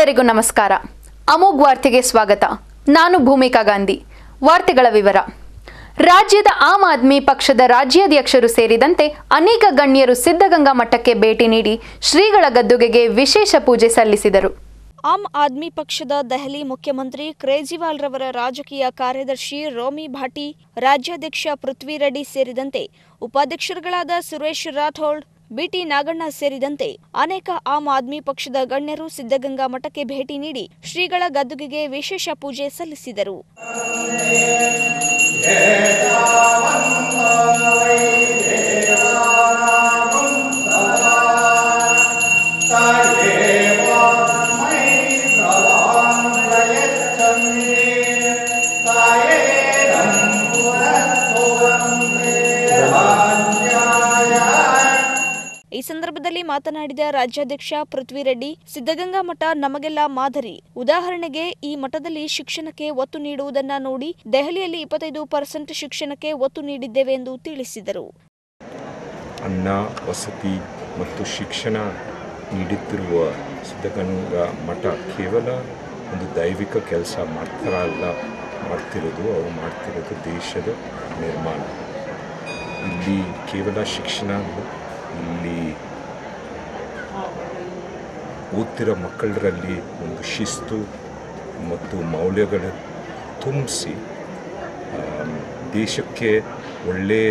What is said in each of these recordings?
ಎಲ್ಲರಿಗೂ ನಮಸ್ಕಾರ. ಅಮೋಘ್ ವಾರ್ತೆಗೆ ಸ್ವಾಗತ. ನಾನು ಭೂಮಿಕಾ ಗಾಂಧಿ. ವಾರ್ತೆಗಳ ವಿವರ. ರಾಜ್ಯದ ಆಮ್ ಆದ್ಮಿ ಪಕ್ಷದ ರಾಜ್ಯಾಧ್ಯಕ್ಷರು ಸೇರಿದಂತೆ ಅನೇಕ ಗಣ್ಯರು ಸಿದ್ಧಗಂಗಾ ಮಠಕ್ಕೆ ಭೇಟಿ ನೀಡಿ ಶ್ರೀಗಳ ಗದ್ದುಗೆಗೆ ವಿಶೇಷ ಪೂಜೆ ಸಲ್ಲಿಸಿದರು. ಆಮ್ ಆದ್ಮಿ ಪಕ್ಷದ ದೆಹಲಿ ಮುಖ್ಯಮಂತ್ರಿ ಕೇಜ್ರಿವಾಲ್ ರವರ ರಾಜಕೀಯ ಕಾರ್ಯದರ್ಶಿ ರೋಮಿ ಭಾಟಿ, ರಾಜ್ಯಾಧ್ಯಕ್ಷ ಪೃಥ್ವಿ ರೆಡ್ಡಿ ಸೇರಿದಂತೆ ಉಪಾಧ್ಯಕ್ಷರುಗಳಾದ ಸುರೇಶ್ ರಾಠೋಡ್, ಬಿಟಿ ನಾಗಣ್ಣ ಸೇರಿದಂತೆ ಅನೇಕ ಆಮ್ ಆದ್ಮಿ ಪಕ್ಷದ ಗಣ್ಯರು ಸಿದ್ಧಗಂಗಾ ಮಠಕ್ಕೆ ಭೇಟಿ ನೀಡಿ ಶ್ರೀಗಳ ಗದ್ದುಗೆಗೆ ವಿಶೇಷ ಪೂಜೆ ಸಲ್ಲಿಸಿದರು. ಈ ಸಂದರ್ಭದಲ್ಲಿ ಮಾತನಾಡಿದ ರಾಜ್ಯಾಧ್ಯಕ್ಷ ಪೃಥ್ವಿ ರೆಡ್ಡಿ, ಸಿದ್ಧಗಂಗಾ ಮಠ ನಮಗೆಲ್ಲ ಮಾದರಿ. ಉದಾಹರಣೆಗೆ ಈ ಮಠದಲ್ಲಿ ಶಿಕ್ಷಣಕ್ಕೆ ಒತ್ತು ನೀಡುವುದನ್ನ ನೋಡಿ ದೆಹಲಿಯಲ್ಲಿ 25% ಶಿಕ್ಷಣಕ್ಕೆ ಒತ್ತು ನೀಡಿದ್ದೇವೆ ಎಂದು ತಿಳಿಸಿದರು. ಅನ್ನ, ವಸತಿ ಮತ್ತು ಶಿಕ್ಷಣ ನೀಡುತ್ತಿರುವ ಸಿದ್ಧಗಂಗಾ ಮಠ ಕೇವಲ ಒಂದು ದೈವಿಕ ಕೆಲಸ ಮಾತ್ರ ಅಲ್ಲ ಅವರು ಮಾಡ್ತಿರೋದು ದೇಶದ ನಿರ್ಮಾಣ. ಇಲ್ಲಿ ಕೇವಲ ಶಿಕ್ಷಣ ಅಲ್ಲ, ಇಲ್ಲಿ ಓದ್ತಿರೋ ಮಕ್ಕಳರಲ್ಲಿ ಒಂದು ಶಿಸ್ತು ಮತ್ತು ಮೌಲ್ಯಗಳು ತುಂಬಿಸಿ ದೇಶಕ್ಕೆ ಒಳ್ಳೆಯ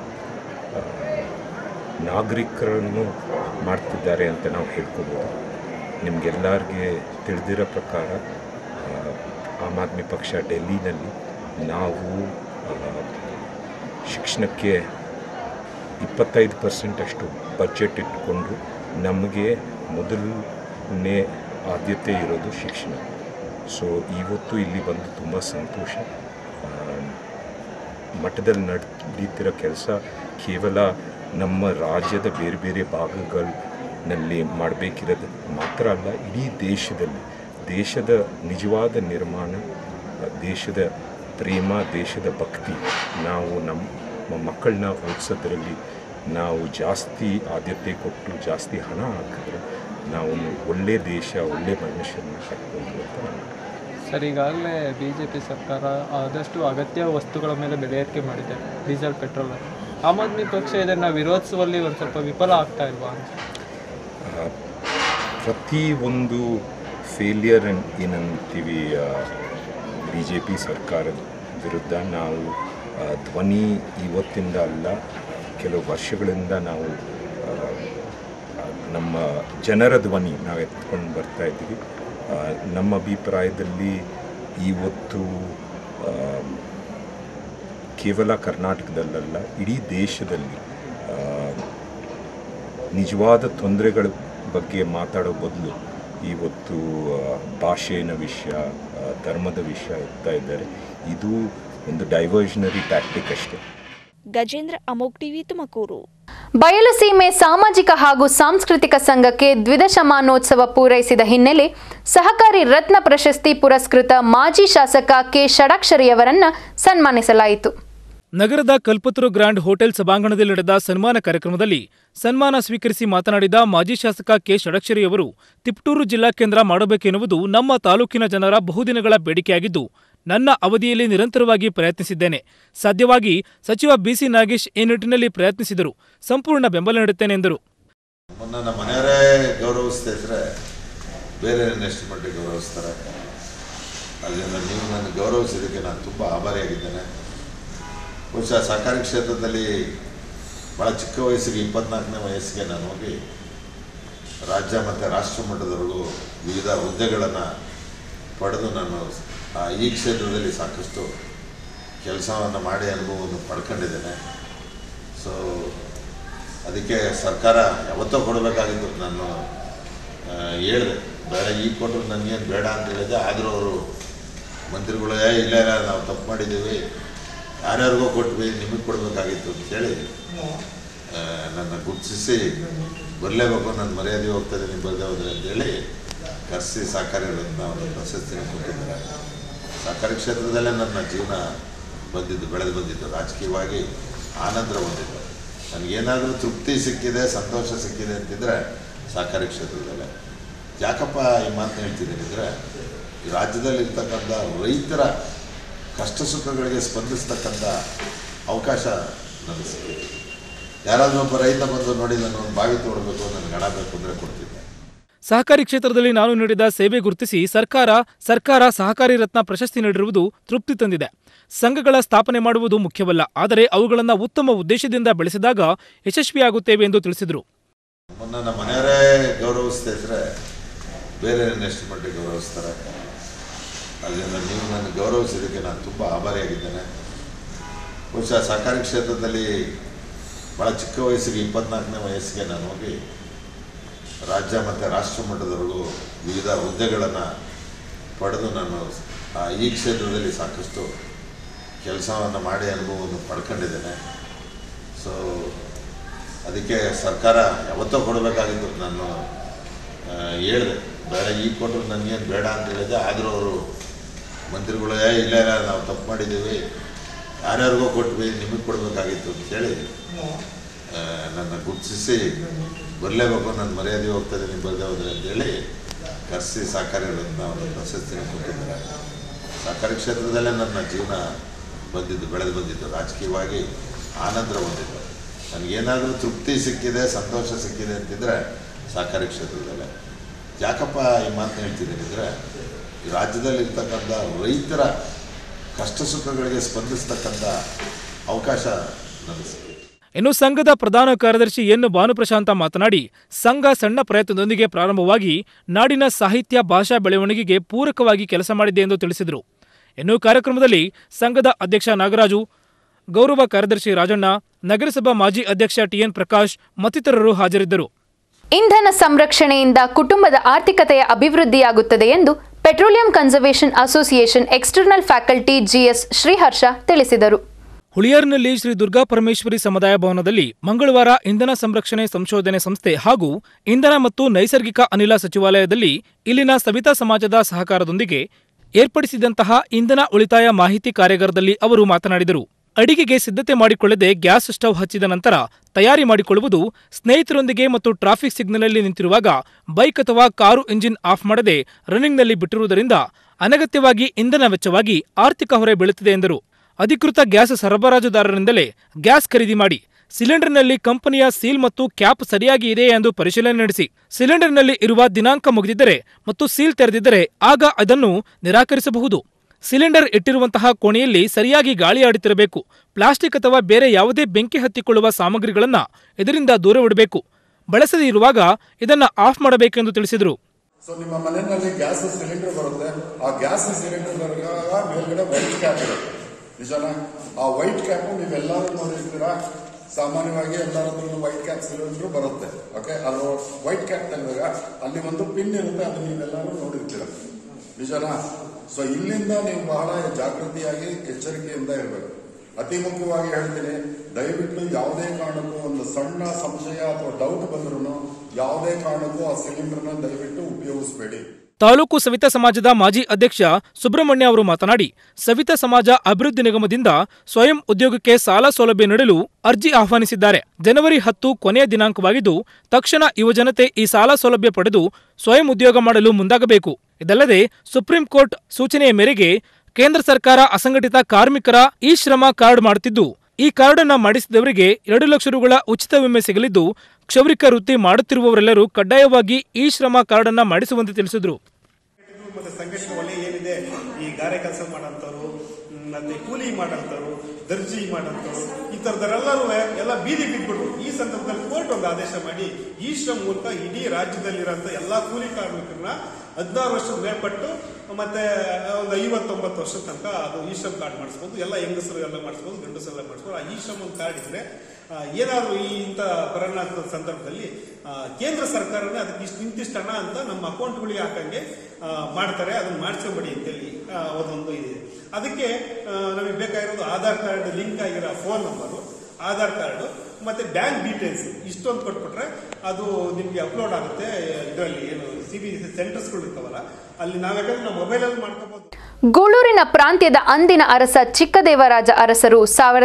ನಾಗರಿಕರನ್ನು ಮಾಡ್ತಿದ್ದಾರೆ ಅಂತ ನಾವು ಹೇಳ್ಕೊಬೋದು. ನಿಮಗೆಲ್ಲರಿಗೆ ತಿಳಿದಿರೋ ಪ್ರಕಾರ ಆಮ್ ಆದ್ಮಿ ಪಕ್ಷ ಡೆಲ್ಲಿನಲ್ಲಿ ನಾವು ಶಿಕ್ಷಣಕ್ಕೆ 25% ಅಷ್ಟು ಬಜೆಟ್ ಇಟ್ಕೊಂಡು ನಮಗೆ ಮೊದಲನೇ ಆದ್ಯತೆ ಇರೋದು ಶಿಕ್ಷಣ. ಸೊ ಇವತ್ತು ಇಲ್ಲಿ ಬಂದು ತುಂಬ ಸಂತೋಷ. ಮಠದಲ್ಲಿ ನಡೀತಿರೋ ಕೆಲಸ ಕೇವಲ ನಮ್ಮ ರಾಜ್ಯದ ಬೇರೆ ಬೇರೆ ಭಾಗಗಳಲ್ಲಿ ಮಾಡಬೇಕಿರೋದು ಮಾತ್ರ ಅಲ್ಲ, ಇಡೀ ದೇಶದ ನಿಜವಾದ ನಿರ್ಮಾಣ, ದೇಶದ ಪ್ರೇಮ, ದೇಶದ ಭಕ್ತಿ. ನಾವು ನಮ್ಮ ಮಕ್ಕಳನ್ನ ಓದಿಸೋದ್ರಲ್ಲಿ ನಾವು ಜಾಸ್ತಿ ಆದ್ಯತೆ ಕೊಟ್ಟು ಜಾಸ್ತಿ ಹಣ ಹಾಕಿದ್ರೆ ನಾವು ಒಳ್ಳೆ ದೇಶ, ಒಳ್ಳೆ ಮನುಷ್ಯರನ್ನ ಕಟ್ಕೊಂಡು ಅಂತ. ಸರ್, ಈಗಾಗಲೇ BJP ಸರ್ಕಾರ ಆದಷ್ಟು ಅಗತ್ಯ ವಸ್ತುಗಳ ಮೇಲೆ ಬೆಲೆ ಏರಿಕೆ ಮಾಡಿದೆ, ಡೀಸೆಲ್, ಪೆಟ್ರೋಲ್. ಆಮ್ ಆದ್ಮಿ ಪಕ್ಷ ಇದನ್ನು ವಿರೋಧಿಸುವಲ್ಲಿ ಒಂದು ಸ್ವಲ್ಪ ವಿಫಲ ಆಗ್ತಾ ಇಲ್ವಾ? ಪ್ರತಿಯೊಂದು ಫೇಲಿಯರ್ ಏನಂತೀವಿ BJP ಸರ್ಕಾರದ ವಿರುದ್ಧ ನಾವು ಧ್ವನಿ ಇವತ್ತಿಂದ ಅಲ್ಲ, ಕೆಲವು ವರ್ಷಗಳಿಂದ ನಾವು ನಮ್ಮ ಜನರ ಧ್ವನಿ ನಾವು ಎತ್ಕೊಂಡು ಬರ್ತಾ ಇದ್ದೀವಿ. ನಮ್ಮ ಅಭಿಪ್ರಾಯದಲ್ಲಿ ಇವತ್ತು ಕೇವಲ ಕರ್ನಾಟಕದಲ್ಲ, ಇಡೀ ದೇಶದಲ್ಲಿ ನಿಜವಾದ ತೊಂದರೆಗಳ ಬಗ್ಗೆ ಮಾತಾಡೋ ಬದಲು ಇವತ್ತು ಭಾಷೆಯ ವಿಷಯ, ಧರ್ಮದ ವಿಷಯ ಎತ್ತಾ ಇದ್ದಾರೆ. ಇದು ಒಂದು ಡೈವರ್ಷನರಿ ಟ್ಯಾಕ್ಟಿಕ್ ಅಷ್ಟೇ. ಗಜೇಂದ್ರ, ಅಮೋಘ್ ಟಿವಿ, ತುಮಕೂರು. ಬಯಲುಸೀಮೆ ಸಾಮಾಜಿಕ ಹಾಗೂ ಸಾಂಸ್ಕೃತಿಕ ಸಂಘಕ್ಕೆ ದ್ವಿದಶಮಾನೋತ್ಸವ ಪೂರೈಸಿದ ಹಿನ್ನೆಲೆ ಸಹಕಾರಿ ರತ್ನ ಪ್ರಶಸ್ತಿ ಪುರಸ್ಕೃತ ಮಾಜಿ ಶಾಸಕ ಕೆ ಷಡಾಕ್ಷರಿಯವರನ್ನು ಸನ್ಮಾನಿಸಲಾಯಿತು. ನಗರದ ಕಲ್ಪತರು ಗ್ರ್ಯಾಂಡ್ ಹೋಟೆಲ್ ಸಭಾಂಗಣದಲ್ಲಿ ನಡೆದ ಸನ್ಮಾನ ಕಾರ್ಯಕ್ರಮದಲ್ಲಿ ಸನ್ಮಾನ ಸ್ವೀಕರಿಸಿ ಮಾತನಾಡಿದ ಮಾಜಿ ಶಾಸಕ ಕೆ ಷಡಾಕ್ಷರಿಯವರು, ತಿಪಟೂರು ಜಿಲ್ಲಾ ಕೇಂದ್ರ ಮಾಡಬೇಕೆನ್ನುವುದು ನಮ್ಮ ತಾಲೂಕಿನ ಜನರ ಬಹುದಿನಗಳ ಬೇಡಿಕೆಯಾಗಿದ್ದು, ನನ್ನ ಅವಧಿಯಲ್ಲಿ ನಿರಂತರವಾಗಿ ಪ್ರಯತ್ನಿಸಿದ್ದೇನೆ. ಸಾಧ್ಯವಾಗಿ ಸಚಿವ BC ನಾಗೇಶ್ ಈ ನಿಟ್ಟಿನಲ್ಲಿ ಪ್ರಯತ್ನಿಸಿದರು. ಸಂಪೂರ್ಣ ಬೆಂಬಲ ನೀಡುತ್ತೇನೆ ಎಂದರು. ನನ್ನ ಮನೆಯವರೇ ಗೌರವಿಸ್ತಾ ಇದ್ರೆ ಬೇರೆ ಎಷ್ಟು ಮಟ್ಟಿಗೆ ಗೌರವಿಸ್ತಾರೆ. ಅದರಿಂದ ನೀವು ನನ್ನ ಗೌರವಿಸಿದ್ದಕ್ಕೆ ನಾನು ತುಂಬ ಆಭಾರಿಯಾಗಿದ್ದೇನೆ. ಬಹುಶಃ ಸಹಕಾರಿ ಕ್ಷೇತ್ರದಲ್ಲಿ ಭಾಳ ಚಿಕ್ಕ ವಯಸ್ಸಿಗೆ 24ನೇ ವಯಸ್ಸಿಗೆ ನಾನು ಹೋಗಿ ರಾಜ್ಯ ಮತ್ತು ರಾಷ್ಟ್ರ ಮಟ್ಟದವರೆಗೂ ವಿವಿಧ ಹುದ್ದೆಗಳನ್ನು ಪಡೆದು ನಾನು ಈ ಕ್ಷೇತ್ರದಲ್ಲಿ ಸಾಕಷ್ಟು ಕೆಲಸವನ್ನು ಮಾಡಿ ಅನುಭವವನ್ನು ಪಡ್ಕೊಂಡಿದ್ದೇನೆ. ಸೊ ಅದಕ್ಕೆ ಸರ್ಕಾರ ಯಾವತ್ತೋ ಕೊಡಬೇಕಾಗಿತ್ತು. ನಾನು ಹೇಳಿದೆ, ಬೇಡ ಈಗ ಕೊಟ್ಟರು ನನಗೇನು ಬೇಡ ಅಂತ ಹೇಳಿದೆ. ಆದರೂ ಅವರು ಮಂತ್ರಿಗಳೇ ಇಲ್ಲ ನಾವು ತಪ್ಪು ಮಾಡಿದ್ದೀವಿ, ಯಾರ್ಯಾರಿಗೋ ಕೊಟ್ವಿ, ನಿಮಗೆ ಕೊಡಬೇಕಾಗಿತ್ತು ಅಂತೇಳಿ ನನ್ನ ಗುರುತಿಸಿ ಬರಲೇಬೇಕು, ನನ್ನ ಮರ್ಯಾದೆ ಹೋಗ್ತದೆ ನೀವು ಬರದೇ ಹೋದ್ರೆ ಅಂತೇಳಿ ಕರೆಸಿ ಸಹಕಾರಿ ಒಂದು ಪ್ರಶಸ್ತಿನ ಕೊಟ್ಟಿದ್ದಾರೆ. ಸಹಕಾರಿ ಕ್ಷೇತ್ರದಲ್ಲೇ ನನ್ನ ಜೀವನ ಬೆಳೆದು ಬಂದಿದ್ದು, ರಾಜಕೀಯವಾಗಿ ಆನಂತರ ಬಂದಿದ್ದು. ನನಗೇನಾದರೂ ತೃಪ್ತಿ ಸಿಕ್ಕಿದೆ, ಸಂತೋಷ ಸಿಕ್ಕಿದೆ ಅಂತಿದ್ರೆ ಸಹಕಾರಿ ಕ್ಷೇತ್ರದಲ್ಲೇ. ಯಾಕಪ್ಪ ಈ ಮಾತನ್ನ ಹೇಳ್ತಿದ್ದೀನಿ ಅಂದರೆ, ಈ ರಾಜ್ಯದಲ್ಲಿರ್ತಕ್ಕಂಥ ರೈತರ ಕಷ್ಟ ಸುಖಗಳಿಗೆ ಸ್ಪಂದಿಸ್ತಕ್ಕಂಥ ಅವಕಾಶ ನನಗೆ ಸಿಕ್ಕಿದೆ. ಯಾರಾದರೂ ಒಬ್ಬ ರೈತ ಬಂದು ನೋಡಿ ನಾನು ಒಂದು ಬಾವಿ ತೋಡಬೇಕು, ನನಗೆ ಹಣ ಬೇಕು ಅಂದರೆ ಕೊಡ್ತಿದ್ದೆ. ಸಹಕಾರಿ ಕ್ಷೇತ್ರದಲ್ಲಿ ನಾನು ನೀಡಿದ ಸೇವೆ ಗುರುತಿಸಿ ಸರ್ಕಾರ ಸಹಕಾರಿ ರತ್ನ ಪ್ರಶಸ್ತಿ ನೀಡಿರುವುದು ತೃಪ್ತಿ ತಂದಿದೆ. ಸಂಘಗಳ ಸ್ಥಾಪನೆ ಮಾಡುವುದು ಮುಖ್ಯವಲ್ಲ, ಆದರೆ ಅವುಗಳನ್ನು ಉತ್ತಮ ಉದ್ದೇಶದಿಂದ ಬೆಳೆಸಿದಾಗ ಯಶಸ್ವಿಯಾಗುತ್ತೇವೆ ಎಂದು ತಿಳಿಸಿದರು. ನನ್ನ ಮನೆಯವರೇ ಗೌರವಿಸ್ತಾ ಇದ್ರೆ ಬೇರೆ ಎಷ್ಟು ಮಟ್ಟಿಗೆ ಗೌರವಿಸ್ತಾರೆ. ಅದರಿಂದ ನೀವು ನನ್ನ ಗೌರವಿಸಿದ್ದಕ್ಕೆ ನಾನು ತುಂಬ ಆಭಾರಿಯಾಗಿದ್ದೇನೆ. ಬಹುಶಃ ಸಹಕಾರಿ ಕ್ಷೇತ್ರದಲ್ಲಿ ಭಾಳ ಚಿಕ್ಕ ವಯಸ್ಸಿಗೆ 24ನೇ ವಯಸ್ಸಿಗೆ ನಾನು ಹೋಗಿ ರಾಜ್ಯ ಮತ್ತು ರಾಷ್ಟ್ರ ಮಟ್ಟದವರೆಗೂ ವಿವಿಧ ಹುದ್ದೆಗಳನ್ನು ಪಡೆದು ನಾನು ಈ ಕ್ಷೇತ್ರದಲ್ಲಿ ಸಾಕಷ್ಟು ಕೆಲಸವನ್ನು ಮಾಡಿ ಅನುಭವವನ್ನು ಪಡ್ಕೊಂಡಿದ್ದೇನೆ. ಸೊ ಅದಕ್ಕೆ ಸರ್ಕಾರ ಯಾವತ್ತೋ ಕೊಡಬೇಕಾಗಿತ್ತು. ನಾನು ಹೇಳಿದೆ, ಬೇಡ ಈಗ ಕೊಟ್ಟರು ನನಗೇನು ಬೇಡ ಅಂತ ಹೇಳಿದೆ. ಆದರೂ ಅವರು ಮಂತ್ರಿಗಳೇ ಇಲ್ಲ ನಾವು ತಪ್ಪು ಮಾಡಿದ್ದೀವಿ, ಯಾರ್ಯಾರಿಗೋ ಕೊಟ್ವಿ, ನಿಮಗೆ ಕೊಡಬೇಕಾಗಿತ್ತು ಅಂತೇಳಿ ನನ್ನ ಗುರುತಿಸಿ ಬರಲೇಬೇಕು, ನನ್ನ ಮರ್ಯಾದೆ ಹೋಗ್ತದೆ ನೀವು ಬರದೇ ಹೋದ್ರೆ ಅಂತೇಳಿ ಕರೆಸಿ ಸಹಕಾರಿ ಒಂದು ಪ್ರಶಸ್ತಿನ ಕೊಟ್ಟಿದ್ದಾರೆ. ಸಹಕಾರಿ ಕ್ಷೇತ್ರದಲ್ಲೇ ನನ್ನ ಜೀವನ ಬೆಳೆದು ಬಂದಿದ್ದು, ರಾಜಕೀಯವಾಗಿ ಆನಂತರ ಬಂದಿದ್ದು. ನನಗೇನಾದರೂ ತೃಪ್ತಿ ಸಿಕ್ಕಿದೆ, ಸಂತೋಷ ಸಿಕ್ಕಿದೆ ಅಂತಿದ್ರೆ ಸಹಕಾರಿ ಕ್ಷೇತ್ರದಲ್ಲೇ. ಯಾಕಪ್ಪ ಈ ಮಾತನ್ನ ಹೇಳ್ತಿದ್ದೀನಿ ಅಂದರೆ, ಈ ರಾಜ್ಯದಲ್ಲಿರ್ತಕ್ಕಂಥ ರೈತರ ಕಷ್ಟ ಸುಖಗಳಿಗೆ ಸ್ಪಂದಿಸ್ತಕ್ಕಂಥ ಅವಕಾಶ ನನಗೆ ಸಿಕ್ಕಿದೆ. ಇನ್ನು ಸಂಘದ ಪ್ರಧಾನ ಕಾರ್ಯದರ್ಶಿ ಎನ್ ಭಾನುಪ್ರಶಾಂತ ಮಾತನಾಡಿ, ಸಂಘ ಸಣ್ಣ ಪ್ರಯತ್ನದೊಂದಿಗೆ ಪ್ರಾರಂಭವಾಗಿ ನಾಡಿನ ಸಾಹಿತ್ಯ ಭಾಷಾ ಬೆಳವಣಿಗೆಗೆ ಪೂರಕವಾಗಿ ಕೆಲಸ ಮಾಡಿದೆ ಎಂದು ತಿಳಿಸಿದರು. ಇನ್ನು ಕಾರ್ಯಕ್ರಮದಲ್ಲಿ ಸಂಘದ ಅಧ್ಯಕ್ಷ ನಾಗರಾಜು, ಗೌರವ ಕಾರ್ಯದರ್ಶಿ ರಾಜಣ್ಣ, ನಗರಸಭಾ ಮಾಜಿ ಅಧ್ಯಕ್ಷ ಟಿಎನ್ ಪ್ರಕಾಶ್ ಮತ್ತಿತರರು ಹಾಜರಿದ್ದರು. ಇಂಧನ ಸಂರಕ್ಷಣೆಯಿಂದ ಕುಟುಂಬದ ಆರ್ಥಿಕತೆಯ ಅಭಿವೃದ್ಧಿಯಾಗುತ್ತದೆ ಎಂದು petroleum conservation association external faculty GS Shriharsha ತಿಳಿಸಿದರು. ಹುಳಿಯಾರಿನಲ್ಲಿ ಶ್ರೀ ದುರ್ಗಾ ಪರಮೇಶ್ವರಿ ಸಮುದಾಯ ಭವನದಲ್ಲಿ ಮಂಗಳವಾರ ಇಂಧನ ಸಂರಕ್ಷಣೆ ಸಂಶೋಧನೆ ಸಂಸ್ಥೆ ಹಾಗೂ ಇಂಧನ ಮತ್ತು ನೈಸರ್ಗಿಕ ಅನಿಲ ಸಚಿವಾಲಯದಲ್ಲಿ ಇಲ್ಲಿನ ಸವಿತಾ ಸಮಾಜದ ಸಹಕಾರದೊಂದಿಗೆ ಏರ್ಪಡಿಸಿದಂತಹ ಇಂಧನ ಉಳಿತಾಯ ಮಾಹಿತಿ ಕಾರ್ಯಾಗಾರದಲ್ಲಿ ಅವರು ಮಾತನಾಡಿದರು. ಅಡಿಗೆಗೆ ಸಿದ್ಧತೆ ಮಾಡಿಕೊಳ್ಳದೆ ಗ್ಯಾಸ್ ಸ್ಟವ್ ಹಚ್ಚಿದ ನಂತರ ತಯಾರಿ ಮಾಡಿಕೊಳ್ಳುವುದು, ಸ್ನೇಹಿತರೊಂದಿಗೆ ಮತ್ತು ಟ್ರಾಫಿಕ್ ಸಿಗ್ನಲ್ನಲ್ಲಿ ನಿಂತಿರುವಾಗ ಬೈಕ್ ಅಥವಾ ಕಾರು ಇಂಜಿನ್ ಆಫ್ ಮಾಡದೆ ರನ್ನಿಂಗ್ನಲ್ಲಿ ಬಿಟ್ಟಿರುವುದರಿಂದ ಅನಗತ್ಯವಾಗಿ ಇಂಧನ ವೆಚ್ಚವಾಗಿ ಆರ್ಥಿಕ ಹೊರೆ ಬೀಳುತ್ತಿದೆ ಎಂದರು. ಅಧಿಕೃತ ಗ್ಯಾಸ್ ಸರಬರಾಜುದಾರರಿಂದಲೇ ಗ್ಯಾಸ್ ಖರೀದಿ ಮಾಡಿ, ಸಿಲಿಂಡರ್ನಲ್ಲಿ ಕಂಪನಿಯ ಸೀಲ್ ಮತ್ತು ಕ್ಯಾಪ್ ಸರಿಯಾಗಿ ಇದೆಯೇ ಎಂದು ಪರಿಶೀಲನೆ ನಡೆಸಿ, ಸಿಲಿಂಡರ್ನಲ್ಲಿ ಇರುವ ದಿನಾಂಕ ಮುಗಿದಿದ್ದರೆ ಮತ್ತು ಸೀಲ್ ತೆರೆದಿದ್ದರೆ ಆಗ ಅದನ್ನು ನಿರಾಕರಿಸಬಹುದು. ಸಿಲಿಂಡರ್ ಇಟ್ಟಿರುವಂತಹ ಕೋಣೆಯಲ್ಲಿ ಸರಿಯಾಗಿ ಗಾಳಿ ಆಡುತ್ತಿರಬೇಕು. ಪ್ಲಾಸ್ಟಿಕ್ ಅಥವಾ ಬೇರೆ ಯಾವುದೇ ಬೆಂಕಿ ಹತ್ತಿಕೊಳ್ಳುವ ಸಾಮಗ್ರಿಗಳನ್ನು ಇದರಿಂದ ದೂರವಿಡಬೇಕು. ಬಳಸದೇ ಇರುವಾಗ ಇದನ್ನು ಆಫ್ ಮಾಡಬೇಕೆಂದು ತಿಳಿಸಿದರು. ಸೊ ನಿಮ್ಮ ಮನೆಯಲ್ಲಿ ಗ್ಯಾಸ್ ಸಿಲಿಂಡರ್ ಬರುತ್ತೆ, ಆ ಗ್ಯಾಸ್ ಸಿಲಿಂಡರ್ ಮೇಲ್ಗಡೆ ವೈಟ್ ಕ್ಯಾಪ್ ಇರುತ್ತೆ, ನಿಜನಾ? ಆ ವೈಟ್ ಕ್ಯಾಪ್ ನೀವೆಲ್ಲರೂ ನೋಡಿರ್ತೀರಾ. ಸಾಮಾನ್ಯವಾಗಿ ಎಲ್ಲರದ್ದು ವೈಟ್ ಕ್ಯಾಪ್ ಸಿಲಿಂಡರ್ ಬರುತ್ತೆ. ಓಕೆ, ಅದು ವೈಟ್ ಕ್ಯಾಪ್ ತೆಗೆದಾಗ ಅಲ್ಲಿ ಒಂದು ಪಿನ್ ಇರುತ್ತೆ, ಅದು ನೀವೆಲ್ಲರೂ ನೋಡಿರ್ತೀರ, ನಿಜನಾ? ಸೊ ಇಲ್ಲಿಂದ ನೀವು ಬಹಳ ಜಾಗೃತಿಯಾಗಿ ಎಚ್ಚರಿಕೆಯಿಂದ ಇರಬೇಕು. ಅತಿ ಮುಖ್ಯವಾಗಿ ಹೇಳ್ತೀನಿ, ದಯವಿಟ್ಟು ಯಾವುದೇ ಕಾರಣಕ್ಕೂ ಒಂದು ಸಣ್ಣ ಸಂಶಯ ಅಥವಾ ಡೌಟ್ ಬಂದ್ರೂ ಯಾವುದೇ ಕಾರಣಕ್ಕೂ ಆ ಸಿಲಿಂಡರ್ನ ದಯವಿಟ್ಟು ಉಪಯೋಗಿಸಬೇಡಿ. ತಾಲೂಕು ಸವಿತಾ ಸಮಾಜದ ಮಾಜಿ ಅಧ್ಯಕ್ಷ ಸುಬ್ರಹ್ಮಣ್ಯ ಅವರು ಮಾತನಾಡಿ, ಸವಿತಾ ಸಮಾಜ ಅಭಿವೃದ್ಧಿ ನಿಗಮದಿಂದ ಸ್ವಯಂ ಉದ್ಯೋಗಕ್ಕೆ ಸಾಲ ಸೌಲಭ್ಯ ನೀಡಲು ಅರ್ಜಿ ಆಹ್ವಾನಿಸಿದ್ದಾರೆ. ಜನವರಿ 10 ಕೊನೆಯ ದಿನಾಂಕವಾಗಿದ್ದು, ತಕ್ಷಣ ಯುವಜನತೆ ಈ ಸಾಲ ಸೌಲಭ್ಯ ಪಡೆದು ಸ್ವಯಂ ಉದ್ಯೋಗ ಮಾಡಲು ಮುಂದಾಗಬೇಕು. ಇದಲ್ಲದೆ ಸುಪ್ರೀಂ ಕೋರ್ಟ್ ಸೂಚನೆಯ ಮೇರೆಗೆ ಕೇಂದ್ರ ಸರ್ಕಾರ ಅಸಂಘಟಿತ ಕಾರ್ಮಿಕರ ಇ ಶ್ರಮ ಕಾರ್ಡ್ ಮಾಡುತ್ತಿದ್ದು, ಈ ಕಾರ್ಡ್ ಅನ್ನು ಮಾಡಿಸಿದವರಿಗೆ 2 ಲಕ್ಷ ರುಗಳ ಉಚಿತ ವಿಮೆ ಸಿಗಲಿದ್ದು, ಕ್ಷೌರಿಕ ವೃತ್ತಿ ಮಾಡುತ್ತಿರುವವರೆಲ್ಲರೂ ಕಡ್ಡಾಯವಾಗಿ ಇ ಶ್ರಮ ಕಾರ್ಡ್ ಅನ್ನು ಮಾಡಿಸುವಂತೆ ತಿಳಿಸಿದರು. ಮತ್ತೆ ಸಂಘಟನೆ ಒಳ್ಳೆ ಏನಿದೆ, ಈ ಗಾರೆ ಕೆಲಸ ಮಾಡೋಂಥವ್ರು, ಮತ್ತೆ ಕೂಲಿ ಮಾಡೋಂಥವ್ರು, ದರ್ಜಿ ಮಾಡೋಂಥವ್ರು, ಈ ತರದರೆಲ್ಲರೂ ಎಲ್ಲ ಬೀದಿ ಬಿದ್ಬಿಟ್ರು. ಈ ಸಂದರ್ಭದಲ್ಲಿ ಕೋರ್ಟ್ ಒಂದು ಆದೇಶ ಮಾಡಿ ಈ ಶ್ರಮ ಮೂಲಕ ಇಡೀ ರಾಜ್ಯದಲ್ಲಿರುವಂತ ಎಲ್ಲಾ ಕೂಲಿ ಕಾರ್ಮಿಕರನ್ನ 16 ವರ್ಷದ ಮೇಲ್ಪಟ್ಟು ಮತ್ತೆ ಒಂದು 59 ವರ್ಷದ ತನಕ ಅದು ಈ ಶ್ರಮ್ ಕಾರ್ಡ್ ಮಾಡಿಸ್ಬೋದು. ಎಲ್ಲ ಹೆಂಗಸರು ಎಲ್ಲ ಮಾಡಿಸ್ಬೋದು, ಗಂಡಸರೆಲ್ಲ ಮಾಡಿಸ್ಬೋದು. ಆ ಈ ಶ್ರಮ್ ಒಂದು ಕಾರ್ಡ್ ಇದ್ರೆ ಏನಾದ್ರು ಈ ಇಂಥ ಪರಿಣಾಮದ ಸಂದರ್ಭದಲ್ಲಿ ಕೇಂದ್ರ ಸರ್ಕಾರನೇ ಅದಕ್ಕೆ ಇಂತಿಷ್ಟು ಹಣ ಅಂತ ನಮ್ಮ ಅಕೌಂಟ್ಗಳಿಗೆ ಹಾಕಂಗೆ ಮಾಡ್ತಾರೆ. ಅದನ್ನ ಮಾಡಿಸ್ಕೊಂಬಿಡಿ ಅಂತೇಳಿ ಅದೊಂದು ಇದೆ. ಅದಕ್ಕೆ ನಮಗೆ ಬೇಕಾಗಿರೋದು ಆಧಾರ್ ಕಾರ್ಡ್ ಲಿಂಕ್ ಆಗಿರೋ ಫೋನ್ ನಂಬರು, ಆಧಾರ್ ಕಾರ್ಡ್ ಮತ್ತೆ ಬ್ಯಾಂಕ್ ಡೀಟೇಲ್ಸ್ ಇಷ್ಟೊಂದು ಕೊಟ್ಬಿಟ್ರೆ ಅದು ನಿಮ್ಗೆ ಅಪ್ಲೋಡ್ ಆಗುತ್ತೆ. ಇದರಲ್ಲಿ ಏನು CBC ಸೆಂಟರ್ಸ್ಗಳು ಇರ್ತಾವಲ್ಲ, ಅಲ್ಲಿ ನಾವೇಕಾದ್ರೆ ನಾವು ಮೊಬೈಲಲ್ಲಿ ಮಾಡ್ಕೋಬಹುದು. ಗೂಳೂರಿನ ಪ್ರಾಂತ್ಯದ ಅಂದಿನ ಅರಸ ಚಿಕ್ಕದೇವರಾಜ ಅರಸರು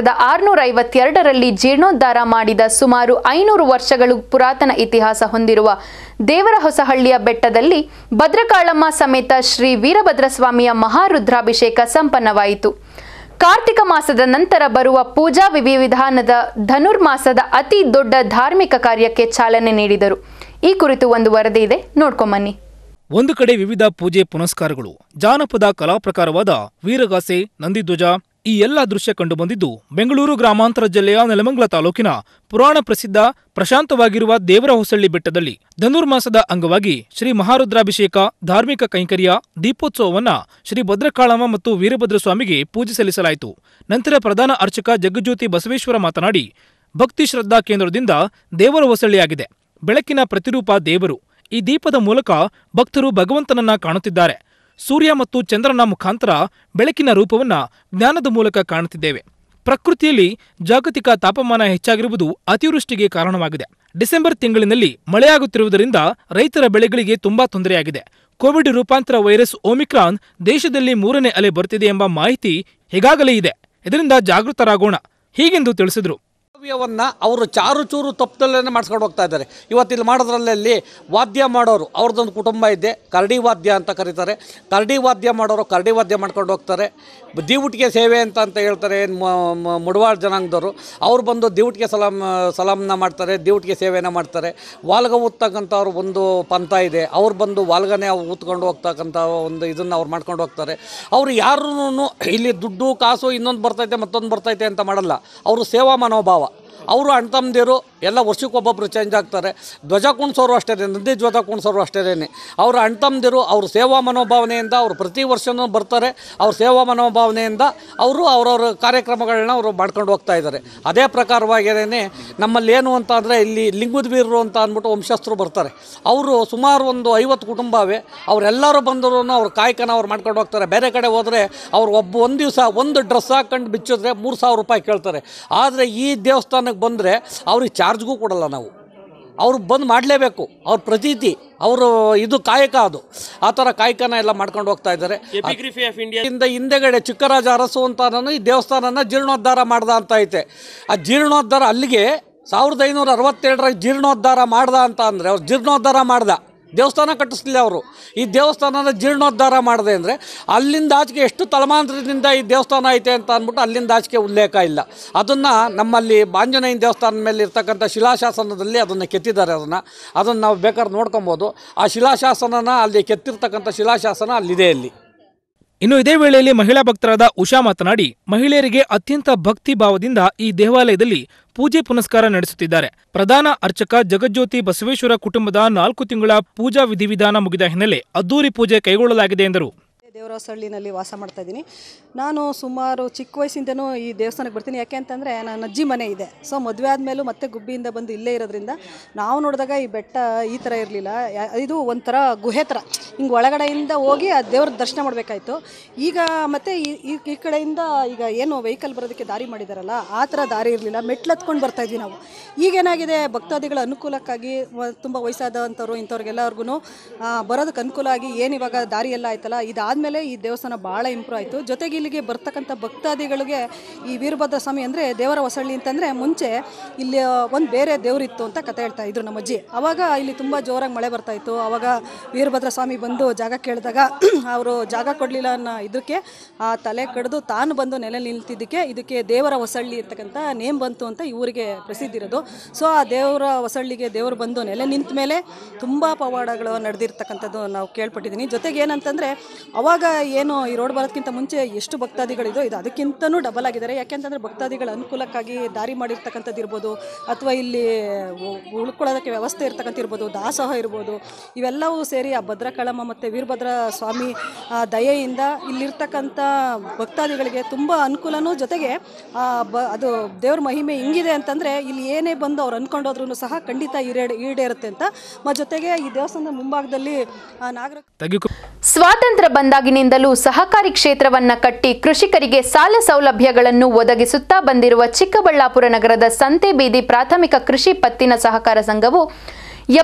1652ರಲ್ಲಿ ಜೀರ್ಣೋದ್ಧಾರ ಮಾಡಿದ ಸುಮಾರು 500 ವರ್ಷಗಳು ಪುರಾತನ ಇತಿಹಾಸ ಹೊಂದಿರುವ ದೇವರಹೊಸಹಳ್ಳಿಯ ಬೆಟ್ಟದಲ್ಲಿ ಭದ್ರಕಾಳಮ್ಮ ಸಮೇತ ಶ್ರೀ ವೀರಭದ್ರಸ್ವಾಮಿಯ ಮಹಾರುದ್ರಾಭಿಷೇಕ ಸಂಪನ್ನವಾಯಿತು. ಕಾರ್ತಿಕ ಮಾಸದ ನಂತರ ಬರುವ ಪೂಜಾ ವಿಧಿವಿಧಾನದ ಧನುರ್ಮಾಸದ ಅತಿ ದೊಡ್ಡ ಧಾರ್ಮಿಕ ಕಾರ್ಯಕ್ಕೆ ಚಾಲನೆ ನೀಡಿದರು. ಈ ಕುರಿತು ಒಂದು ವರದಿ ಇದೆ, ನೋಡ್ಕೊಂಬನ್ನಿ. ಒಂದು ಕಡೆ ವಿವಿಧ ಪೂಜೆ ಪುನಸ್ಕಾರಗಳು, ಜಾನಪದ ಕಲಾ ಪ್ರಕಾರವಾದ ವೀರಗಾಸೆ, ನಂದಿಧ್ವಜ ಈ ಎಲ್ಲ ದೃಶ್ಯ ಕಂಡುಬಂದಿದ್ದು ಬೆಂಗಳೂರು ಗ್ರಾಮಾಂತರ ಜಿಲ್ಲೆಯ ನೆಲಮಂಗಲ ತಾಲೂಕಿನ ಪುರಾಣ ಪ್ರಸಿದ್ಧ ಪ್ರಶಾಂತವಾಗಿರುವ ದೇವರಹೊಸಳ್ಳಿ ಬೆಟ್ಟದಲ್ಲಿ ಧನುರ್ಮಾಸದ ಅಂಗವಾಗಿ ಶ್ರೀ ಮಹಾರುದ್ರಾಭಿಷೇಕ, ಧಾರ್ಮಿಕ ಕೈಂಕರ್ಯ, ದೀಪೋತ್ಸವವನ್ನ ಶ್ರೀ ಭದ್ರಕಾಳಮ್ಮ ಮತ್ತು ವೀರಭದ್ರ ಸ್ವಾಮಿಗೆ ಪೂಜೆ ಸಲ್ಲಿಸಲಾಯಿತು. ನಂತರ ಪ್ರಧಾನ ಅರ್ಚಕ ಜಗಜ್ಯೋತಿ ಬಸವೇಶ್ವರ ಮಾತನಾಡಿ, ಭಕ್ತಿ ಶ್ರದ್ಧಾ ಕೇಂದ್ರದಿಂದ ದೇವರಹೊಸಳ್ಳಿಯಾಗಿದೆ. ಬೆಳಕಿನ ಪ್ರತಿರೂಪ ದೇವರು. ಈ ದೀಪದ ಮೂಲಕ ಭಕ್ತರು ಭಗವಂತನನ್ನ ಕಾಣುತ್ತಿದ್ದಾರೆ. ಸೂರ್ಯ ಮತ್ತು ಚಂದ್ರನ ಮುಖಾಂತರ ಬೆಳಕಿನ ರೂಪವನ್ನ ಜ್ಞಾನದ ಮೂಲಕ ಕಾಣುತ್ತಿದ್ದೇವೆ. ಪ್ರಕೃತಿಯಲ್ಲಿ ಜಾಗತಿಕ ತಾಪಮಾನ ಹೆಚ್ಚಾಗಿರುವುದು ಅತಿವೃಷ್ಟಿಗೆ ಕಾರಣವಾಗಿದೆ. ಡಿಸೆಂಬರ್ ತಿಂಗಳಿನಲ್ಲಿ ಮಳೆಯಾಗುತ್ತಿರುವುದರಿಂದ ರೈತರ ಬೆಳೆಗಳಿಗೆ ತುಂಬಾ ತೊಂದರೆಯಾಗಿದೆ. ಕೋವಿಡ್ ರೂಪಾಂತರ ವೈರಸ್ ಒಮಿಕ್ರಾನ್ ದೇಶದಲ್ಲಿ 3ನೇ ಅಲೆ ಬರ್ತಿದೆ ಎಂಬ ಮಾಹಿತಿ ಈಗಾಗಲೇ ಇದೆ. ಇದರಿಂದ ಜಾಗೃತರಾಗೋಣ ಹೀಗೆಂದು ತಿಳಿಸಿದರು. ಅವರು ಚಾರು ಚೂರು ತಪ್ಪದಲ್ಲೇ ಮಾಡಿಸ್ಕೊಂಡು ಹೋಗ್ತಾ ಇದ್ದಾರೆ. ಇವತ್ತಿಲ್ಲಿ ಮಾಡೋದ್ರಲ್ಲಿ ವಾದ್ಯ ಮಾಡೋರು ಅವ್ರದ್ದೊಂದು ಕುಟುಂಬ ಇದೆ, ಕರಡಿ ವಾದ್ಯ ಅಂತ ಕರೀತಾರೆ. ಕರಡಿ ವಾದ್ಯ ಮಾಡೋರು ಕರಡಿ ವಾದ್ಯ ಮಾಡ್ಕೊಂಡು ಹೋಗ್ತಾರೆ. ದೀವುಟಿಗೆ ಸೇವೆ ಅಂತ ಹೇಳ್ತಾರೆ ಮುಡವಾಳ ಜನಾಂಗದವರು. ಅವ್ರು ಬಂದು ದೀವುಟಿಗೆ ಸಲಾಮ್ನ ಮಾಡ್ತಾರೆ, ದೀವುಟಿಗೆ ಸೇವೆನ ಮಾಡ್ತಾರೆ. ವಾಲ್ಗ ಊದ್ತಕ್ಕಂಥವ್ರು ಒಂದು ಪಂಥ ಇದೆ, ಅವ್ರು ಬಂದು ವಾಲ್ಗನೇ ಊದ್ಕೊಂಡು ಹೋಗ್ತಕ್ಕಂಥ ಒಂದು ಇದನ್ನು ಅವ್ರು ಮಾಡ್ಕೊಂಡು ಹೋಗ್ತಾರೆ. ಅವರು ಯಾರೂ ಇಲ್ಲಿ ದುಡ್ಡು ಕಾಸು ಇನ್ನೊಂದು ಬರ್ತೈತೆ ಮತ್ತೊಂದು ಬರ್ತೈತೆ ಅಂತ ಮಾಡಲ್ಲ. ಅವರು ಸೇವಾ ಮನೋಭಾವ. ಅವರು ಅಣ್ತಮ್ಮದಿರು ಎಲ್ಲ ವರ್ಷಕ್ಕೊಬ್ಬೊಬ್ಬರು ಚೇಂಜ್ ಆಗ್ತಾರೆ. ಧ್ವಜ ಕುಣಿಸೋರು ಅಷ್ಟೇ, ನಂದಿ ಧ್ವಜ ಕುಣಿಸೋರು ಅಷ್ಟೇ. ಅವರು ಅಣ್ತಮ್ಮದಿರು ಅವರು ಸೇವಾ ಮನೋಭಾವನೆಯಿಂದ ಅವರು ಪ್ರತಿ ವರ್ಷವೂ ಬರ್ತಾರೆ. ಅವ್ರ ಸೇವಾ ಮನೋಭಾವನೆಯಿಂದ ಅವರು ಅವ್ರವ್ರ ಕಾರ್ಯಕ್ರಮಗಳನ್ನ ಅವರು ಮಾಡ್ಕೊಂಡು ಹೋಗ್ತಾ ಇದ್ದಾರೆ. ಅದೇ ಪ್ರಕಾರವಾಗಿಯೇ ನಮ್ಮಲ್ಲಿ ಏನು ಅಂತ ಅಂದರೆ ಇಲ್ಲಿ ಲಿಂಗುದ್ವೀರರು ಅಂತ ಅಂದ್ಬಿಟ್ಟು ವಂಶಸ್ಥರು ಬರ್ತಾರೆ. ಅವರು ಸುಮಾರು ಒಂದು 50 ಕುಟುಂಬವೇ. ಅವರೆಲ್ಲರೂ ಬಂದರೂ ಅವ್ರ ಕಾಯಕನ ಅವ್ರು ಮಾಡ್ಕೊಂಡು ಹೋಗ್ತಾರೆ. ಬೇರೆ ಕಡೆ ಹೋದರೆ ಅವ್ರು ಒಂದು ದಿವಸ ಒಂದು ಡ್ರೆಸ್ ಹಾಕೊಂಡು ಬಿಚ್ಚಿದ್ರೆ 3000 ರೂಪಾಯಿ ಕೇಳ್ತಾರೆ. ಆದರೆ ಈ ದೇವಸ್ಥಾನಕ್ಕೆ ಬಂದರೆ ಅವ್ರಿಗೆ ಚಾರ್ಜ್ಗೂ ಕೊಡಲ್ಲ ನಾವು. ಅವರು ಬಂದು ಮಾಡಲೇಬೇಕು, ಅವ್ರ ಪ್ರತೀತಿ, ಅವರು ಇದು ಕಾಯಕ. ಅದು ಆ ಥರ ಕಾಯಕನ ಎಲ್ಲ ಮಾಡ್ಕೊಂಡು ಹೋಗ್ತಾ ಇದ್ದಾರೆ. ಹಿಂದೆಗಡೆ ಚಿಕ್ಕರಾಜ ಅರಸು ಅಂತ ಈ ದೇವಸ್ಥಾನನ ಜೀರ್ಣೋದ್ಧಾರ ಮಾಡ್ದ ಅಂತ ಐತೆ. ಆ ಜೀರ್ಣೋದ್ಧಾರ ಅಲ್ಲಿಗೆ 1567 ಜೀರ್ಣೋದ್ಧಾರ ಮಾಡ್ದ ಅಂತ ಅಂದರೆ ಅವ್ರು ಜೀರ್ಣೋದ್ಧಾರ ಮಾಡ್ದ, ದೇವಸ್ಥಾನ ಕಟ್ಟಿಸ್ಲಿಲ್ಲ ಅವರು. ಈ ದೇವಸ್ಥಾನನ ಜೀರ್ಣೋದ್ಧಾರ ಮಾಡಿದೆ ಅಂದರೆ ಅಲ್ಲಿಂದ ಆಚೆಗೆ ಎಷ್ಟು ತಲೆಮಾಂತರದಿಂದ ಈ ದೇವಸ್ಥಾನ ಐತೆ ಅಂತ ಅಂದ್ಬಿಟ್ಟು ಅಲ್ಲಿಂದ ಆಚೆಗೆ ಉಲ್ಲೇಖ ಇಲ್ಲ. ಅದನ್ನು ನಮ್ಮಲ್ಲಿ ಆಂಜನೇಯನ ದೇವಸ್ಥಾನದ ಮೇಲೆ ಇರ್ತಕ್ಕಂಥ ಶಿಲಾಶಾಸನದಲ್ಲಿ ಅದನ್ನು ಕೆತ್ತಿದ್ದಾರೆ. ಅದನ್ನು ನಾವು ಬೇಕಾದ್ರೆ ನೋಡ್ಕೊಬೋದು. ಆ ಶಿಲಾಶಾಸನನ ಅಲ್ಲಿ ಕೆತ್ತಿರ್ತಕ್ಕಂಥ ಶಿಲಾಶಾಸನ ಅಲ್ಲಿದೆ. ಅಲ್ಲಿ ಇನ್ನು ಇದೇ ವೇಳೆಯಲ್ಲಿ ಮಹಿಳಾ ಭಕ್ತರಾದ ಉಷಾ ಮಾತನಾಡಿ, ಮಹಿಳೆಯರಿಗೆ ಅತ್ಯಂತ ಭಕ್ತಿ ಭಾವದಿಂದ ಈ ದೇವಾಲಯದಲ್ಲಿ ಪೂಜೆ ಪುನಸ್ಕಾರ ನಡೆಸುತ್ತಿದ್ದಾರೆ. ಪ್ರಧಾನ ಅರ್ಚಕ ಜಗಜ್ಯೋತಿ ಬಸವೇಶ್ವರ ಕುಟುಂಬದ 4 ತಿಂಗಳ ಪೂಜಾ ವಿಧಿವಿಧಾನ ಮುಗಿದ ಹಿನ್ನೆಲೆ ಅದ್ದೂರಿ ಪೂಜೆ ಕೈಗೊಳ್ಳಲಾಗಿದೆ ಎಂದರು. ದೇವರಹೊಸಳ್ಳಿನಲ್ಲಿ ವಾಸ ಮಾಡ್ತಾ ಇದ್ದೀನಿ. ನಾನು ಸುಮಾರು ಚಿಕ್ಕ ವಯಸ್ಸಿಂದನೂ ಈ ದೇವಸ್ಥಾನಕ್ಕೆ ಬರ್ತೀನಿ. ಯಾಕೆ ಅಂತಂದರೆ ನನ್ನ ಅಜ್ಜಿ ಮನೆ ಇದೆ. ಸೊ ಮದುವೆ ಆದಮೇಲೂ ಮತ್ತೆ ಗುಬ್ಬಿಯಿಂದ ಬಂದು ಇಲ್ಲೇ ಇರೋದ್ರಿಂದ ನಾವು ನೋಡಿದಾಗ ಈ ಬೆಟ್ಟ ಈ ಥರ ಇರಲಿಲ್ಲ. ಇದು ಒಂಥರ ಗುಹೆ ಥರ ಹಿಂಗೆ ಒಳಗಡೆಯಿಂದ ಹೋಗಿ ಆ ದೇವ್ರ ದರ್ಶನ ಮಾಡಬೇಕಾಯ್ತು. ಈಗ ಮತ್ತು ಈ ಕಡೆಯಿಂದ ಈಗ ಏನು ವೆಹಿಕಲ್ ಬರೋದಕ್ಕೆ ದಾರಿ ಮಾಡಿದಾರಲ್ಲ ಆ ಥರ ದಾರಿ ಇರಲಿಲ್ಲ. ಮೆಟ್ಲು ಹತ್ಕೊಂಡು ಬರ್ತಾಯಿದ್ವಿ ನಾವು. ಈಗೇನಾಗಿದೆ, ಭಕ್ತಾದಿಗಳ ಅನುಕೂಲಕ್ಕಾಗಿ ತುಂಬ ವಯಸ್ಸಾದಂಥವ್ರು ಇಂಥವ್ರಿಗೆಲ್ಲರಿಗೂ ಬರೋದಕ್ಕೆ ಅನುಕೂಲ ಆಗಿ ಏನು ಇವಾಗ ದಾರಿ ಎಲ್ಲ ಆಯ್ತಲ್ಲ, ಇದಾದಮೇಲೆ ಈ ದೇವಸ್ಥಾನ ಭಾಳ ಇಂಪ್ರೂವ್ ಆಯಿತು. ಜೊತೆಗೆ ಇಲ್ಲಿಗೆ ಬರ್ತಕ್ಕಂಥ ಭಕ್ತಾದಿಗಳಿಗೆ ಈ ವೀರಭದ್ರ ಸ್ವಾಮಿ ಅಂದರೆ ದೇವರಹೊಸಳ್ಳಿ ಅಂತಂದರೆ ಮುಂಚೆ ಇಲ್ಲಿ ಒಂದು ಬೇರೆ ದೇವರಿತ್ತು ಅಂತ ಕತೆ ಹೇಳ್ತಾ ಇದ್ರು ನಮ್ಮ ಅಜ್ಜಿ. ಆವಾಗ ಇಲ್ಲಿ ತುಂಬ ಜೋರಾಗಿ ಮಳೆ ಬರ್ತಾಯಿತ್ತು. ಆವಾಗ ವೀರಭದ್ರ ಸ್ವಾಮಿ ಬಂದು ಜಾಗ ಕೇಳಿದಾಗ ಅವರು ಜಾಗ ಕೊಡಲಿಲ್ಲ ಅನ್ನೋ ಇದಕ್ಕೆ ಆ ತಲೆ ಕಡಿದು ತಾನು ಬಂದು ನೆಲೆ ನಿಲ್ತಿದ್ದಕ್ಕೆ ಇದಕ್ಕೆ ದೇವರಹೊಸಳ್ಳಿ ಅಂತಕ್ಕಂಥ ನೇಮ್ ಬಂತು ಅಂತ ಈ ಊರಿಗೆ ಪ್ರಸಿದ್ಧಿ ಇರೋದು. ಸೊ ಆ ದೇವರಹೊಸಳ್ಳಿಗೆ ದೇವರು ಬಂದು ನೆಲೆ ನಿಂತ ಮೇಲೆ ತುಂಬ ಪವಾಡಗಳು ನಡೆದಿರ್ತಕ್ಕಂಥದ್ದು ನಾವು ಕೇಳ್ಪಟ್ಟಿದ್ದೀನಿ. ಜೊತೆಗೆ ಏನಂತಂದರೆ ಅವಾಗ ಏನು ಈ ರೋಡ್ ಬರೋದಕ್ಕಿಂತ ಮುಂಚೆ ಎಷ್ಟು ಭಕ್ತಾದಿಗಳಿದೋ ಇದು ಅದಕ್ಕಿಂತನೂ ಡಬಲ್ ಆಗಿದ್ದಾರೆ. ಯಾಕೆಂತಂದರೆ ಭಕ್ತಾದಿಗಳ ಅನುಕೂಲಕ್ಕಾಗಿ ದಾರಿ ಮಾಡಿರ್ತಕ್ಕಂಥದ್ದು ಇರ್ಬೋದು, ಅಥವಾ ಇಲ್ಲಿ ಉಳ್ಕೊಳ್ಳೋದಕ್ಕೆ ವ್ಯವಸ್ಥೆ ಇರ್ತಕ್ಕಂಥ ಇರ್ಬೋದು, ದಾಸೋಹ ಇರ್ಬೋದು, ಇವೆಲ್ಲವೂ ಸೇರಿ ಆ ಭದ್ರಕಾಳಮ್ಮ ಮತ್ತು ವೀರಭದ್ರ ಸ್ವಾಮಿ ದಯೆಯಿಂದ ಇಲ್ಲಿರ್ತಕ್ಕಂಥ ಭಕ್ತಾದಿಗಳಿಗೆ ತುಂಬ ಅನುಕೂಲನೂ. ಜೊತೆಗೆ ಅದು ದೇವ್ರ ಮಹಿಮೆ ಹಿಂಗಿದೆ ಅಂತಂದರೆ ಇಲ್ಲಿ ಏನೇ ಬಂದು ಅವ್ರು ಅಂದ್ಕೊಂಡೋದ್ರೂ ಸಹ ಖಂಡಿತ ಈಡೇರುತ್ತೆ ಅಂತ. ಜೊತೆಗೆ ಈ ದೇವಸ್ಥಾನದ ಮುಂಭಾಗದಲ್ಲಿ ಸ್ವಾತಂತ್ರ್ಯ ಬಂದಾಗಿನಿಂದಲೂ ಸಹಕಾರಿ ಕ್ಷೇತ್ರವನ್ನ ಕಟ್ಟಿ ಕೃಷಿಕರಿಗೆ ಸಾಲ ಸೌಲಭ್ಯಗಳನ್ನು ಒದಗಿಸುತ್ತಾ ಬಂದಿರುವ ಚಿಕ್ಕಬಳ್ಳಾಪುರ ನಗರದ ಸಂತೆಬೀದಿ ಪ್ರಾಥಮಿಕ ಕೃಷಿ ಪತ್ತಿನ ಸಹಕಾರ ಸಂಘವು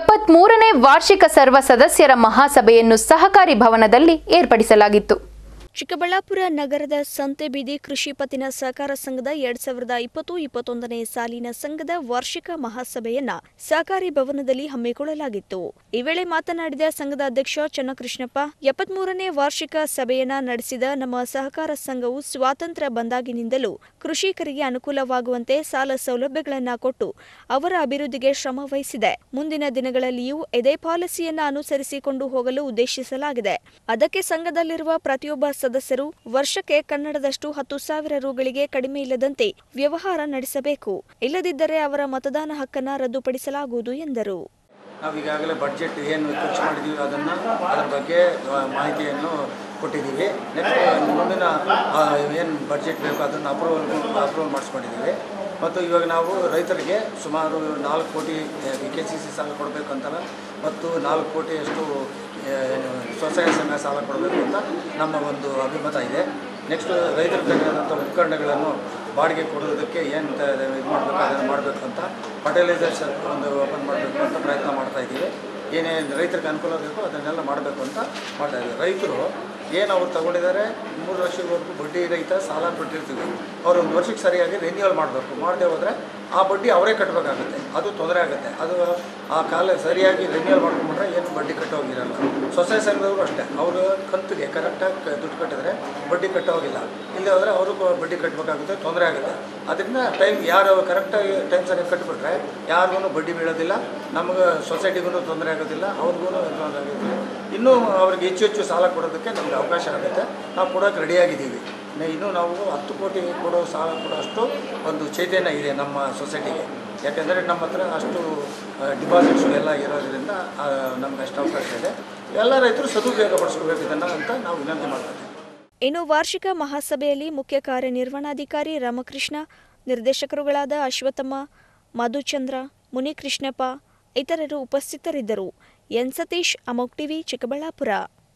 73ನೇ ವಾರ್ಷಿಕ ಸರ್ವ ಸದಸ್ಯರ ಮಹಾಸಭೆಯನ್ನು ಸಹಕಾರಿ ಭವನದಲ್ಲಿ ಏರ್ಪಡಿಸಲಾಗಿತ್ತು. ಚಿಕ್ಕಬಳ್ಳಾಪುರ ನಗರದ ಸಂತೆಬೀದಿ ಕೃಷಿ ಪತ್ತಿನ ಸಹಕಾರ ಸಂಘದ 2020-21ನೇ ಸಾಲಿನ ಸಂಘದ ವಾರ್ಷಿಕ ಮಹಾಸಭೆಯನ್ನ ಸಹಕಾರಿ ಭವನದಲ್ಲಿ ಹಮ್ಮಿಕೊಳ್ಳಲಾಗಿತ್ತು. ಈ ವೇಳೆ ಮಾತನಾಡಿದ ಸಂಘದ ಅಧ್ಯಕ್ಷ ಚನ್ನಕೃಷ್ಣಪ್ಪ, 73ನೇ ವಾರ್ಷಿಕ ಸಭೆಯನ್ನ ನಡೆಸಿದ ನಮ್ಮ ಸಹಕಾರ ಸಂಘವು ಸ್ವಾತಂತ್ರ್ಯ ಬಂದಾಗಿನಿಂದಲೂ ಕೃಷಿಕರಿಗೆ ಅನುಕೂಲವಾಗುವಂತೆ ಸಾಲ ಸೌಲಭ್ಯಗಳನ್ನು ಕೊಟ್ಟು ಅವರ ಅಭಿವೃದ್ಧಿಗೆ ಶ್ರಮ ವಹಿಸಿದೆ. ಮುಂದಿನ ದಿನಗಳಲ್ಲಿಯೂ ಇದೇ ಪಾಲಿಸಿಯನ್ನ ಅನುಸರಿಸಿಕೊಂಡು ಹೋಗಲು ಉದ್ದೇಶಿಸಲಾಗಿದೆ. ಅದಕ್ಕೆ ಸಂಘದಲ್ಲಿರುವ ಪ್ರತಿಯೊಬ್ಬ ಸದಸ್ಯರು ವರ್ಷಕ್ಕೆ ಕನ್ನಡದಷ್ಟು 10,000 ರೂಗಳಿಗೆ ಕಡಿಮೆ ಇಲ್ಲದಂತೆ ವ್ಯವಹಾರ ನಡೆಸಬೇಕು. ಇಲ್ಲದಿದ್ದರೆ ಅವರ ಮತದಾನ ಹಕ್ಕನ್ನು ರದ್ದುಪಡಿಸಲಾಗುವುದು ಎಂದರು. ನಾವು ಈಗಾಗಲೇ ಬಡ್ಜೆಟ್ ಏನು ಖರ್ಚು ಮಾಡಿದ್ದೀವಿ ಅದರ ಬಗ್ಗೆ ಮಾಹಿತಿಯನ್ನು ಕೊಟ್ಟಿದ್ದೀವಿ. ನೆಕ್ಸ್ಟ್ ಮುಂದಿನ ಏನು ಬಡ್ಜೆಟ್ ಬೇಕು ಅದನ್ನು ಅಪ್ರೂವಲ್ ಮಾಡಿಸ್ಕೊಂಡಿದ್ದೀವಿ. ಮತ್ತು ಇವಾಗ ನಾವು ರೈತರಿಗೆ ಸುಮಾರು 4 ಕೋಟಿ KCC ಸಾಲ ಕೊಡಬೇಕು ಅಂತಲ್ಲ, ಮತ್ತು 4 ಕೋಟಿಯಷ್ಟು ಸ್ವಸಹಾಯ ಸಂಘ ಸಾಲ ಕೊಡಬೇಕು ಅಂತ ನಮ್ಮ ಒಂದು ಅಭಿಮತ ಇದೆ. ನೆಕ್ಸ್ಟ್ ರೈತರ ಬೇಕಾದಂಥ ಉಪಕರಣಗಳನ್ನು ಬಾಡಿಗೆ ಕೊಡೋದಕ್ಕೆ ಏನು ಇದು ಮಾಡಬೇಕು ಅದನ್ನು ಮಾಡಬೇಕು ಅಂತ ಫರ್ಟಿಲೈಸರ್ಸ್ ಒಂದು ಓಪನ್ ಮಾಡಬೇಕು ಅಂತ ಪ್ರಯತ್ನ ಮಾಡ್ತಾಯಿದ್ದೀವಿ. ಏನೇನು ರೈತರಿಗೆ ಅನುಕೂಲ ಬೇಕು ಅದನ್ನೆಲ್ಲ ಮಾಡಬೇಕು ಅಂತ ಮಾಡ್ತಾಯಿದ್ದೀವಿ. ರೈತರು ಏನು ಅವ್ರು ತಗೊಂಡಿದ್ದಾರೆ 3 ವರ್ಷದವರೆಗೂ ಬಡ್ಡಿ ರಹಿತ ಸಾಲ ಕೊಟ್ಟಿರ್ತೀವಿ. ಅವರು 1 ವರ್ಷಕ್ಕೆ ಸರಿಯಾಗಿ ರಿನ್ಯೂವಲ್ ಮಾಡಬೇಕು. ಮಾಡದೆ ಹೋದರೆ ಆ ಬಡ್ಡಿ ಅವರೇ ಕಟ್ಟಬೇಕಾಗುತ್ತೆ, ಅದು ತೊಂದರೆ ಆಗುತ್ತೆ. ಅದು ಆ ಕಾಲ ಸರಿಯಾಗಿ ರಿನ್ಯೂವಲ್ ಮಾಡ್ಕೊಂಡ್ರೆ ಏನು ಬಡ್ಡಿ ಕಟ್ಟೋಗಿರಲ್ಲ. ಸ್ವಸಹಾಯ ಸಂಘದವರು ಅಷ್ಟೇ, ಅವರು ಕಂತಿಗೆ ಕರೆಕ್ಟಾಗಿ ದುಡ್ಡು ಕಟ್ಟಿದ್ರೆ ಬಡ್ಡಿ ಕಟ್ಟೋಗಿಲ್ಲ. ಇಲ್ಲದೆ ಹೋದರೆ ಅವರು ಬಡ್ಡಿ ಕಟ್ಟಬೇಕಾಗುತ್ತೆ, ತೊಂದರೆ ಆಗುತ್ತೆ. ಅದರಿಂದ ಯಾರು ಕರೆಕ್ಟಾಗಿ ಟೈಮ್ ಸರಿಯಾಗಿ ಕಟ್ಟಿಬಿಟ್ರೆ ಯಾರಿಗೂ ಬಡ್ಡಿ ಬೀಳೋದಿಲ್ಲ, ನಮಗೆ ಸೊಸೈಟಿಗೂ ತೊಂದರೆ ಆಗೋದಿಲ್ಲ, ಅವ್ರಿಗೂ ತೊಂದರೆ ಆಗೋದಿಲ್ಲ. ಇನ್ನೂ ಅವ್ರಿಗೆ ಹೆಚ್ಚು ಸಾಲ ಕೊಡೋದಕ್ಕೆ ನಮಗೆ ಅವಕಾಶ ಆಗುತ್ತೆ. ನಾವು ಕೊಡೋಕ್ಕೆ ರೆಡಿಯಾಗಿದ್ದೀವಿ. ಇನ್ನೂ ನಾವು 10 ಕೋಟಿ ಕೊಡೋ ಸಾಲ ಕೊಡೋಷ್ಟು ಒಂದು ಚೈತನ್ಯ ಇದೆ ನಮ್ಮ ಸೊಸೈಟಿಗೆ. ಯಾಕೆಂದರೆ ನಮ್ಮ ಹತ್ರ ಅಷ್ಟು ಡಿಪಾಸಿಟ್ಸು ಎಲ್ಲ ಇರೋದ್ರಿಂದ ನಮ್ಗೆ ಅಷ್ಟು ಅವಕಾಶ ಇದೆ. ಎಲ್ಲ ರೈತರು ಸದುಪಯೋಗ ಪಡಿಸ್ಕೋಬೇಕು ಇದನ್ನು ಅಂತ ನಾವು ವಿನಂತಿ ಮಾಡ್ತೀವಿ. ಇನ್ನು ವಾರ್ಷಿಕ ಮಹಾಸಭೆಯಲ್ಲಿ ಮುಖ್ಯ ಕಾರ್ಯನಿರ್ವಹಣಾಧಿಕಾರಿ ರಾಮಕೃಷ್ಣ, ನಿರ್ದೇಶಕರುಗಳಾದ ಅಶ್ವತ್ಥಮ್ಮ, ಮಧುಚಂದ್ರ, ಮುನಿಕೃಷ್ಣಪ್ಪ ಇತರರು ಉಪಸ್ಥಿತರಿದ್ದರು. ಎನ್ ಸತೀಶ್, ಅಮೋಕ್ ಟಿವಿ, ಚಿಕ್ಕಬಳ್ಳಾಪುರ.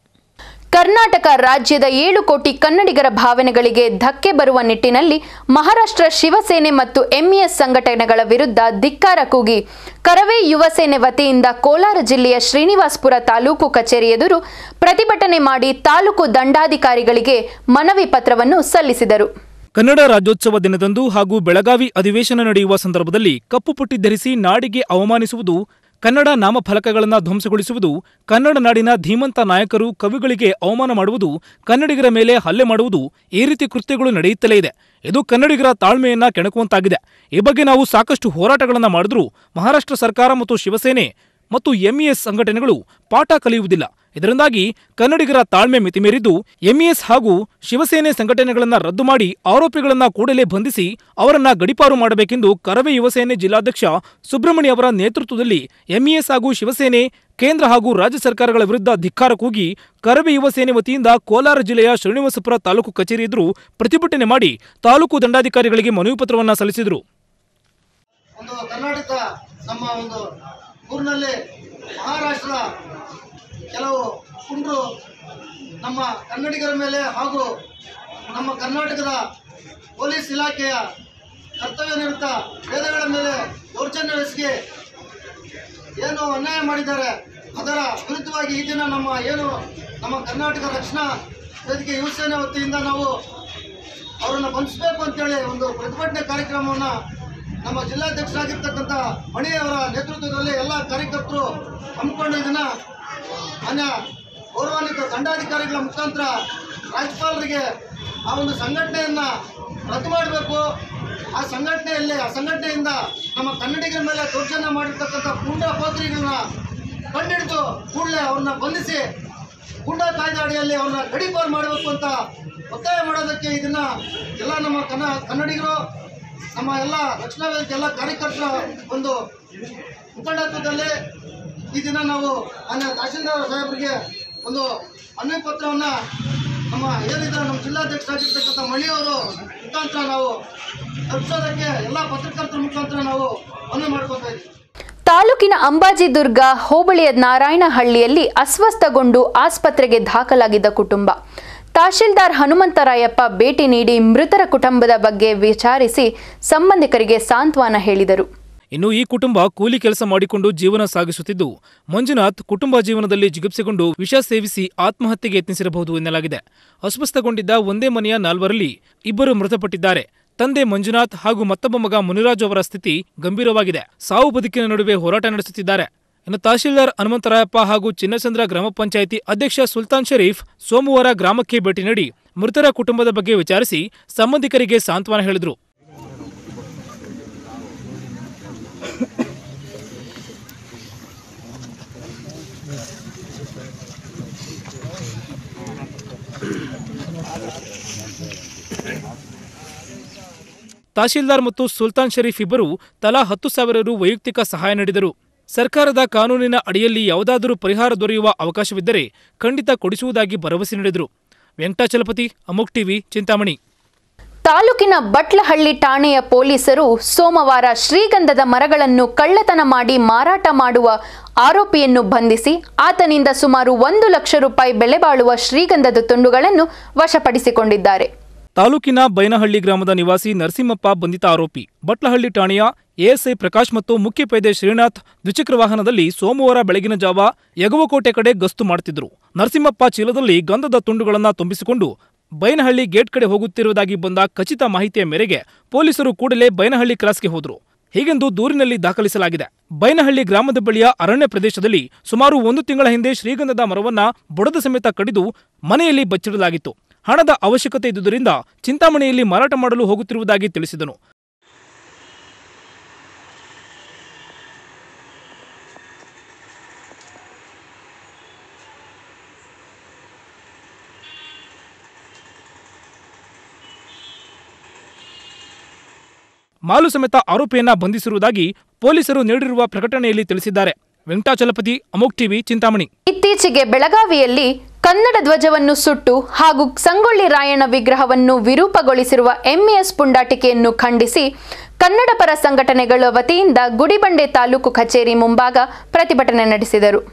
ಕರ್ನಾಟಕ ರಾಜ್ಯದ 7 ಕೋಟಿ ಕನ್ನಡಿಗರ ಭಾವನೆಗಳಿಗೆ ಧಕ್ಕೆ ಬರುವ ನಿಟ್ಟಿನಲ್ಲಿ ಮಹಾರಾಷ್ಟ್ರ ಶಿವಸೇನೆ ಮತ್ತು ಎಂಇಎಸ್ ಸಂಘಟನೆಗಳ ವಿರುದ್ಧ ಧಿಕ್ಕಾರ ಕೂಗಿ ಕರವೇ ಯುವ ಸೇನೆ ವತಿಯಿಂದ ಕೋಲಾರ ಜಿಲ್ಲೆಯ ಶ್ರೀನಿವಾಸಪುರ ತಾಲೂಕು ಕಚೇರಿ ಎದುರು ಪ್ರತಿಭಟನೆ ಮಾಡಿ ತಾಲೂಕು ದಂಡಾಧಿಕಾರಿಗಳಿಗೆ ಮನವಿ ಪತ್ರವನ್ನು ಸಲ್ಲಿಸಿದರು. ಕನ್ನಡ ರಾಜ್ಯೋತ್ಸವ ದಿನದಂದು ಹಾಗೂ ಬೆಳಗಾವಿ ಅಧಿವೇಶನ ನಡೆಯುವ ಸಂದರ್ಭದಲ್ಲಿ ಕಪ್ಪು ಪಟ್ಟಿ ಧರಿಸಿ ನಾಡಿಗೆ ಅವಮಾನಿಸುವುದು, ಕನ್ನಡ ನಾಮಫಲಕಗಳನ್ನು ಧ್ವಂಸಗೊಳಿಸುವುದು, ಕನ್ನಡ ನಾಡಿನ ಧೀಮಂತ ನಾಯಕರು ಕವಿಗಳಿಗೆ ಅವಮಾನ ಮಾಡುವುದು, ಕನ್ನಡಿಗರ ಮೇಲೆ ಹಲ್ಲೆ ಮಾಡುವುದು, ಈ ರೀತಿ ಕೃತ್ಯಗಳು ನಡೆಯುತ್ತಲೇ ಇದೆ. ಇದು ಕನ್ನಡಿಗರ ತಾಳ್ಮೆಯನ್ನ ಕೆಣಕುವಂತಾಗಿದೆ. ಈ ಬಗ್ಗೆ ನಾವು ಸಾಕಷ್ಟು ಹೋರಾಟಗಳನ್ನು ಮಾಡಿದ್ರೂ ಮಹಾರಾಷ್ಟ್ರ ಸರ್ಕಾರ ಮತ್ತು ಶಿವಸೇನೆ ಮತ್ತು ಎಂಇಎಸ್ ಸಂಘಟನೆಗಳು ಪಾಠ ಕಲಿಯುವುದಿಲ್ಲ. ಇದರಿಂದಾಗಿ ಕನ್ನಡಿಗರ ತಾಳ್ಮೆ ಮಿತಿಮೀರಿದ್ದು ಎಂಇಎಸ್ ಹಾಗೂ ಶಿವಸೇನೆ ಸಂಘಟನೆಗಳನ್ನು ರದ್ದು ಮಾಡಿ ಆರೋಪಿಗಳನ್ನು ಕೂಡಲೇ ಬಂಧಿಸಿ ಅವರನ್ನ ಗಡೀಪಾರು ಮಾಡಬೇಕೆಂದು ಕರವೇ ಯುವಸೇನೆ ಜಿಲ್ಲಾಧ್ಯಕ್ಷ ಸುಬ್ರಹ್ಮಣ್ಯ ಅವರ ನೇತೃತ್ವದಲ್ಲಿ ಎಂಇಎಸ್ ಹಾಗೂ ಶಿವಸೇನೆ ಕೇಂದ್ರ ಹಾಗೂ ರಾಜ್ಯ ಸರ್ಕಾರಗಳ ವಿರುದ್ಧ ಧಿಕ್ಕಾರ ಕೂಗಿ ಕರವೇ ಯುವಸೇನೆ ವತಿಯಿಂದ ಕೋಲಾರ ಜಿಲ್ಲೆಯ ಶ್ರೀನಿವಾಸಪುರ ತಾಲೂಕು ಕಚೇರಿ ಎದುರು ಪ್ರತಿಭಟನೆ ಮಾಡಿ ತಾಲೂಕು ದಂಡಾಧಿಕಾರಿಗಳಿಗೆ ಮನವಿ ಪತ್ರವನ್ನು ಸಲ್ಲಿಸಿದರು. ಕರ್ನಾಟಕ ನಮ್ಮ ಒಂದು ಊರಿನಲ್ಲಿ ಮಹಾರಾಷ್ಟ್ರ ಕೆಲವು ಪುಂಡ್ರು ನಮ್ಮ ಕನ್ನಡಿಗರ ಮೇಲೆ ಹಾಗೂ ನಮ್ಮ ಕರ್ನಾಟಕದ ಪೊಲೀಸ್ ಇಲಾಖೆಯ ಕರ್ತವ್ಯ ನಿರತ ವೇದಗಳ ಮೇಲೆ ದೌರ್ಜನ್ಯವೆಸಗಿ ಏನು ಅನ್ಯಾಯ ಮಾಡಿದ್ದಾರೆ ಅದರ ವಿರುದ್ಧವಾಗಿ ಈ ದಿನ ನಮ್ಮ ಕರ್ನಾಟಕ ರಕ್ಷಣಾ ವೇದಿಕೆ ಯುವಸೇನೆ ವತಿಯಿಂದ ನಾವು ಅವರನ್ನು ಬಂಧಿಸಬೇಕು ಅಂತೇಳಿ ಒಂದು ಪ್ರತಿಭಟನೆ ಕಾರ್ಯಕ್ರಮವನ್ನು ನಮ್ಮ ಜಿಲ್ಲಾಧ್ಯಕ್ಷರಾಗಿರ್ತಕ್ಕಂಥ ಮಣಿಯವರ ನೇತೃತ್ವದಲ್ಲಿ ಎಲ್ಲ ಕಾರ್ಯಕರ್ತರು ಹಮ್ಮಿಕೊಂಡು ಇದನ್ನು ಮಾನ್ಯ ಗೌರವಾನ್ವಿತ ದಂಡಾಧಿಕಾರಿಗಳ ಮುಖಾಂತರ ರಾಜ್ಯಪಾಲರಿಗೆ ಆ ಒಂದು ಸಂಘಟನೆಯನ್ನು ರದ್ದು ಮಾಡಬೇಕು. ಆ ಸಂಘಟನೆಯಿಂದ ನಮ್ಮ ಕನ್ನಡಿಗರ ಮೇಲೆ ದೌರ್ಜನ್ಯ ಮಾಡಿರ್ತಕ್ಕಂಥ ಪುಂಡ ಪೋತ್ರಿಗಳನ್ನ ಕಂಡಿಡಿದು ಕೂಡಲೇ ಅವ್ರನ್ನ ಬಂಧಿಸಿ ಗೂಂಡಾ ಕಾಯ್ದೆ ಅಡಿಯಲ್ಲಿ ಅವ್ರನ್ನ ಗಡೀಪಾರು ಮಾಡಬೇಕು ಅಂತ ಒತ್ತಾಯ ಮಾಡೋದಕ್ಕೆ ಇದನ್ನ ಎಲ್ಲ ನಮ್ಮ ಕನ್ನಡಿಗರು ನಮ್ಮ ಎಲ್ಲ ರಕ್ಷಣಾ ವೇದಿಕೆ ಎಲ್ಲ ಕಾರ್ಯಕರ್ತರ ಒಂದು ಮುಖಂಡತ್ವದಲ್ಲಿ ಈ ದಿನ ನಾವು ತಹಶೀಲ್ದಾರ್ ಸಾಹೇಬರಿಗೆ ಒಂದು ಮನವಿ ಪತ್ರವನ್ನು ನಮ್ಮ ಏನಿದ್ದಾರೆ ನಮ್ಮ ಜಿಲ್ಲಾಧ್ಯಕ್ಷರಾಗಿರ್ತಕ್ಕಂಥ ಮಣಿಯವರು ಮುಖಾಂತರ ನಾವು ತಲುಪಿಸೋದಕ್ಕೆ ಎಲ್ಲ ಪತ್ರಕರ್ತರ ಮುಖಾಂತರ ನಾವು ಮನವಿ ಮಾಡ್ಕೊತಾ ಇದ್ದೀವಿ. ತಾಲೂಕಿನ ಅಂಬಾಜಿದುರ್ಗ ಹೋಬಳಿಯ ನಾರಾಯಣಹಳ್ಳಿಯಲ್ಲಿ ಅಸ್ವಸ್ಥಗೊಂಡು ಆಸ್ಪತ್ರೆಗೆ ದಾಖಲಾಗಿದ್ದ ಕುಟುಂಬ ತಹಶೀಲ್ದಾರ್ ಹನುಮಂತರಾಯಪ್ಪ ಭೇಟಿ ನೀಡಿ ಮೃತರ ಕುಟುಂಬದ ಬಗ್ಗೆ ವಿಚಾರಿಸಿ ಸಂಬಂಧಿಕರಿಗೆ ಸಾಂತ್ವನ ಹೇಳಿದರು. ಇನ್ನು ಈ ಕುಟುಂಬ ಕೂಲಿ ಕೆಲಸ ಮಾಡಿಕೊಂಡು ಜೀವನ ಸಾಗಿಸುತ್ತಿದ್ದು, ಮಂಜುನಾಥ್ ಕುಟುಂಬ ಜೀವನದಲ್ಲಿ ಜಿಗುಪ್ಸೆಗೊಂಡು ವಿಷ ಸೇವಿಸಿ ಆತ್ಮಹತ್ಯೆಗೆ ಯತ್ನಿಸಿರಬಹುದು ಎನ್ನಲಾಗಿದೆ. ಅಸ್ವಸ್ಥಗೊಂಡಿದ್ದ ಒಂದೇ ಮನೆಯ 4ರಲ್ಲಿ 2 ಮೃತಪಟ್ಟಿದ್ದಾರೆ. ತಂದೆ ಮಂಜುನಾಥ್ ಹಾಗೂ ಮತ್ತೊಬ್ಬ ಮಗ ಮುನಿರಾಜು ಅವರ ಸ್ಥಿತಿ ಗಂಭೀರವಾಗಿದೆ. ಸಾವು ಬದುಕಿನ ನಡುವೆ ಹೋರಾಟ ನಡೆಸುತ್ತಿದ್ದಾರೆ. ಇನ್ನು ತಹಶೀಲ್ದಾರ್ ಹನುಮಂತರಾಯಪ್ಪ ಹಾಗೂ ಚಿನ್ನಸಂದ್ರ ಗ್ರಾಮ ಪಂಚಾಯಿತಿ ಅಧ್ಯಕ್ಷ ಸುಲ್ತಾನ್ ಶರೀಫ್ ಸೋಮವಾರ ಗ್ರಾಮಕ್ಕೆ ಭೇಟಿ ನೀಡಿ ಮೃತರ ಕುಟುಂಬದ ಬಗ್ಗೆ ವಿಚಾರಿಸಿ ಸಂಬಂಧಿಕರಿಗೆ ಸಾಂತ್ವನ ಹೇಳಿದರು. ತಹಶೀಲ್ದಾರ್ ಮತ್ತು ಸುಲ್ತಾನ್ ಶರೀಫ್ ಇಬ್ಬರು ತಲಾ 10,000 ರು ವೈಯಕ್ತಿಕ ಸಹಾಯ ನೀಡಿದರು. ಸರ್ಕಾರದ ಕಾನೂನಿನ ಅಡಿಯಲ್ಲಿ ಯಾವುದಾದರೂ ಪರಿಹಾರ ದೊರೆಯುವ ಅವಕಾಶವಿದ್ದರೆ ಖಂಡಿತ ಕೊಡಿಸುವುದಾಗಿ ಭರವಸೆ ನೀಡಿದರು. ವೆಂಕಟಾಚಲಪತಿ, ಅಮೋಕ್ ಟಿವಿ, ಚಿಂತಾಮಣಿ. ತಾಲೂಕಿನ ಬಟ್ಲಹಳ್ಳಿ ಠಾಣೆಯ ಪೊಲೀಸರು ಸೋಮವಾರ ಶ್ರೀಗಂಧದ ಮರಗಳನ್ನು ಕಳ್ಳತನ ಮಾಡಿ ಮಾರಾಟ ಮಾಡುವ ಆರೋಪಿಯನ್ನು ಬಂಧಿಸಿ ಆತನಿಂದ ಸುಮಾರು 1 ಲಕ್ಷ ರೂಪಾಯಿ ಬೆಲೆ ಬಾಳುವ ಶ್ರೀಗಂಧದ ತುಂಡುಗಳನ್ನು ವಶಪಡಿಸಿಕೊಂಡಿದ್ದಾರೆ. ತಾಲೂಕಿನ ಬೈನಹಳ್ಳಿ ಗ್ರಾಮದ ನಿವಾಸಿ ನರಸಿಂಹಪ್ಪ ಬಂಧಿತ ಆರೋಪಿ. ಬಟ್ಲಹಳ್ಳಿ ಠಾಣೆಯ ಎಎಸ್ಐ ಪ್ರಕಾಶ್ ಮತ್ತು ಮುಖ್ಯ ಪೇದೆ ಶ್ರೀನಾಥ್ ದ್ವಿಚಕ್ರ ವಾಹನದಲ್ಲಿ ಸೋಮವಾರ ಬೆಳಗಿನ ಜಾವ ಯಗವಕೋಟೆ ಕಡೆ ಗಸ್ತು ಮಾಡುತ್ತಿದ್ದರು. ನರಸಿಂಹಪ್ಪ ಚೀಲದಲ್ಲಿ ಗಂಧದ ತುಂಡುಗಳನ್ನು ತುಂಬಿಸಿಕೊಂಡು ಬೈನಹಳ್ಳಿ ಗೇಟ್ ಕಡೆ ಹೋಗುತ್ತಿರುವುದಾಗಿ ಬಂದ ಖಚಿತ ಮಾಹಿತಿಯ ಮೇರೆಗೆ ಪೊಲೀಸರು ಕೂಡಲೇ ಬೈನಹಳ್ಳಿ ಕ್ರಾಸ್ಗೆ ಹೋದರು. ಹೀಗೆಂದು ದೂರಿನಲ್ಲಿ ದಾಖಲಿಸಲಾಗಿದೆ. ಬೈನಹಳ್ಳಿ ಗ್ರಾಮದ ಬಳಿಯ ಅರಣ್ಯ ಪ್ರದೇಶದಲ್ಲಿ ಸುಮಾರು 1 ತಿಂಗಳ ಹಿಂದೆ ಶ್ರೀಗಂಧದ ಮರವನ್ನ ಬುಡದ ಸಮೇತ ಕಡಿದು ಮನೆಯಲ್ಲಿ ಬಚ್ಚಿಡಲಾಗಿತ್ತು. ಹಣದ ಅವಶ್ಯಕತೆ ಇದ್ದುದರಿಂದ ಚಿಂತಾಮಣಿಯಲ್ಲಿ ಮಾರಾಟ ಮಾಡಲು ಹೋಗುತ್ತಿರುವುದಾಗಿ ತಿಳಿಸಿದನು. ಮಾಲು ಸಮೇತ ಆರೋಪಿಯನ್ನ ಬಂಧಿಸಿರುವುದಾಗಿ ಪೊಲೀಸರು ನೀಡಿರುವ ಪ್ರಕಟಣೆಯಲ್ಲಿ ತಿಳಿಸಿದ್ದಾರೆ. ವೆಂಕಟಾಚಲಪತಿ, ಅಮೋಕ್ ಟಿವಿ, ಚಿಂತಾಮಣಿ. ಇತ್ತೀಚೆಗೆ ಬೆಳಗಾವಿಯಲ್ಲಿ ಕನ್ನಡ ಧ್ವಜವನ್ನು ಸುಟ್ಟು ಹಾಗೂ ಸಂಗೊಳ್ಳಿ ರಾಯಣ್ಣ ವಿಗ್ರಹವನ್ನು ವಿರೂಪಗೊಳಿಸಿರುವ ಎಂಇಎಸ್ ಪುಂಡಾಟಿಕೆಯನ್ನು ಖಂಡಿಸಿ ಕನ್ನಡ ಪರ ಸಂಘಟನೆಗಳ ವತಿಯಿಂದ ಗುಡಿಬಂಡೆ ತಾಲೂಕು ಕಚೇರಿ ಮುಂಭಾಗ ಪ್ರತಿಭಟನೆ ನಡೆಸಿದರು.